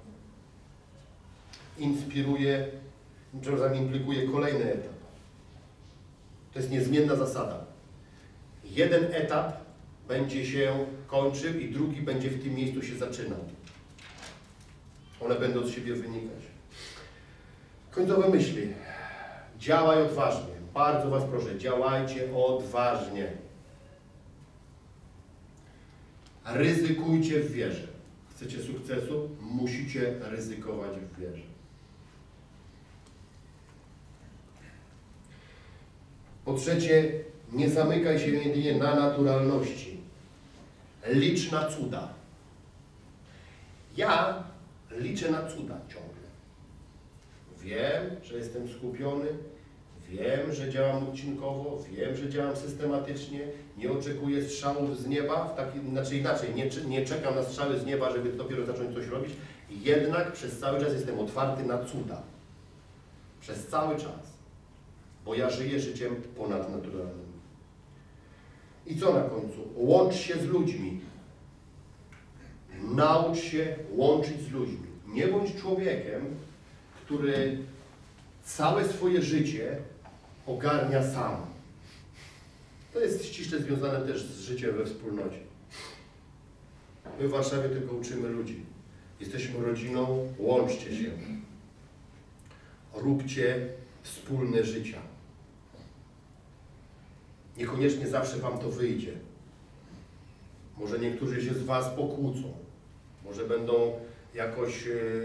inspiruje, czasami implikuje kolejny etap. To jest niezmienna zasada. Jeden etap będzie się kończył i drugi będzie w tym miejscu się zaczynał. One będą z siebie wynikać. Końcowe myśli. Działaj odważnie. Bardzo Was proszę, działajcie odważnie. Ryzykujcie w wierze. Chcecie sukcesu? Musicie ryzykować w wierze. Po trzecie, nie zamykaj się jedynie na naturalności. Licz na cuda. Ja liczę na cuda ciągle. Wiem, że jestem skupiony. Wiem, że działam odcinkowo, wiem, że działam systematycznie, nie oczekuję strzałów z nieba, znaczy inaczej, nie czekam na strzały z nieba, żeby dopiero zacząć coś robić, jednak przez cały czas jestem otwarty na cuda. Przez cały czas. Bo ja żyję życiem ponadnaturalnym. I co na końcu? Łącz się z ludźmi. Naucz się łączyć z ludźmi. Nie bądź człowiekiem, który całe swoje życie ogarnia sam. To jest ściśle związane też z życiem we wspólnocie. My w Warszawie tylko uczymy ludzi. Jesteśmy rodziną, łączcie się. Róbcie wspólne życia. Niekoniecznie zawsze Wam to wyjdzie. Może niektórzy się z Was pokłócą. Może będą jakoś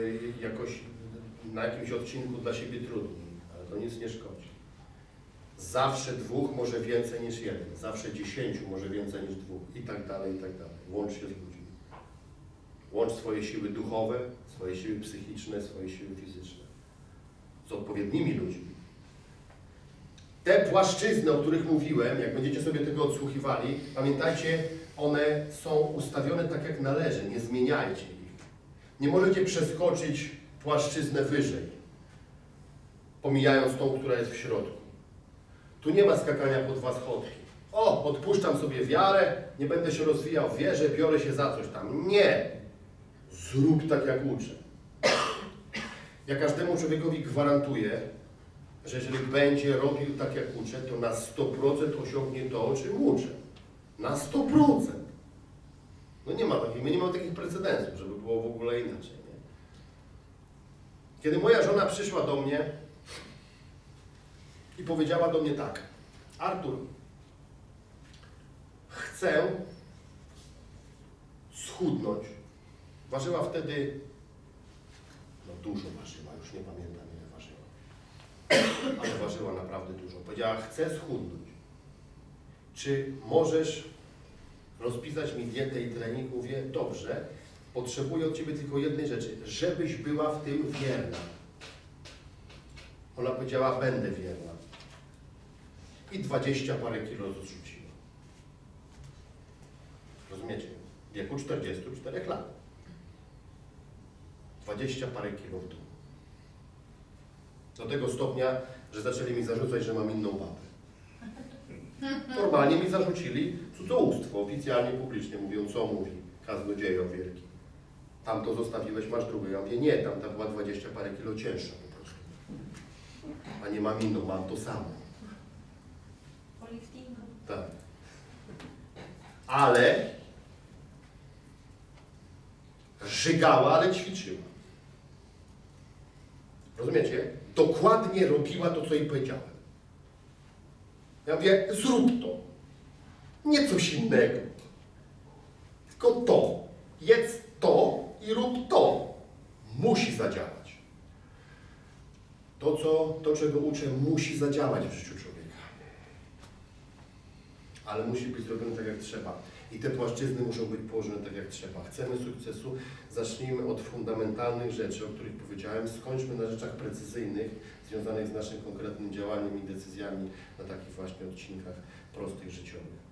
na jakimś odcinku dla siebie trudni, ale to nic nie szkodzi. Zawsze dwóch może więcej niż jeden. Zawsze 10 może więcej niż dwóch. I tak dalej, i tak dalej. Łącz się z ludźmi. Łącz swoje siły duchowe, swoje siły psychiczne, swoje siły fizyczne. Z odpowiednimi ludźmi. Te płaszczyzny, o których mówiłem, jak będziecie sobie tego odsłuchiwali, pamiętajcie, one są ustawione tak jak należy, nie zmieniajcie ich. Nie możecie przeskoczyć płaszczyznę wyżej, pomijając tą, która jest w środku. Tu nie ma skakania po dwa schodki. O, odpuszczam sobie wiarę, nie będę się rozwijał w wierze, biorę się za coś tam. Nie! Zrób tak jak uczę. Ja każdemu człowiekowi gwarantuję, że jeżeli będzie robił tak jak uczę, to na 100% osiągnie to, o czym uczę. Na 100%. No nie ma takich, my nie mamy takich precedensów, żeby było w ogóle inaczej. Nie? Kiedy moja żona przyszła do mnie i powiedziała do mnie tak: Artur, chcę schudnąć. Ważyła wtedy, no dużo ważyła, już nie pamiętam ile ważyła, ale ważyła naprawdę dużo. Powiedziała: chcę schudnąć. Czy możesz rozpisać mi dietę i trening? Mówię: dobrze, potrzebuję od Ciebie tylko jednej rzeczy, żebyś była w tym wierna. Ona powiedziała: będę wierna. I 20 parę kilo zrzuciła. Rozumiecie? W wieku 44 lat. 20 parę kilo w dół. Do tego stopnia, że zaczęli mi zarzucać, że mam inną babę. Normalnie mi zarzucili cudzołóstwo, oficjalnie, publicznie mówią, co mówi kaznodziejo wielki. Tamto zostawiłeś, masz drugą. Ja mówię: nie, tamta była 20 parę kilo cięższa po prostu. A nie mam inną, mam to samo. Po liftingu. Tak. Ale żygała, ale ćwiczyła. Rozumiecie? Dokładnie robiła to, co jej powiedziałem. Ja mówię: zrób to. Nie coś innego. Tylko to. Jedz to i rób to. Musi zadziałać. To, czego uczę, musi zadziałać w życiu człowieka. Ale musi być zrobione tak, jak trzeba. I te płaszczyzny muszą być położone tak, jak trzeba. Chcemy sukcesu, zacznijmy od fundamentalnych rzeczy, o których powiedziałem. Skończmy na rzeczach precyzyjnych, związanych z naszym konkretnym działaniem i decyzjami na takich właśnie odcinkach prostych, życiowych.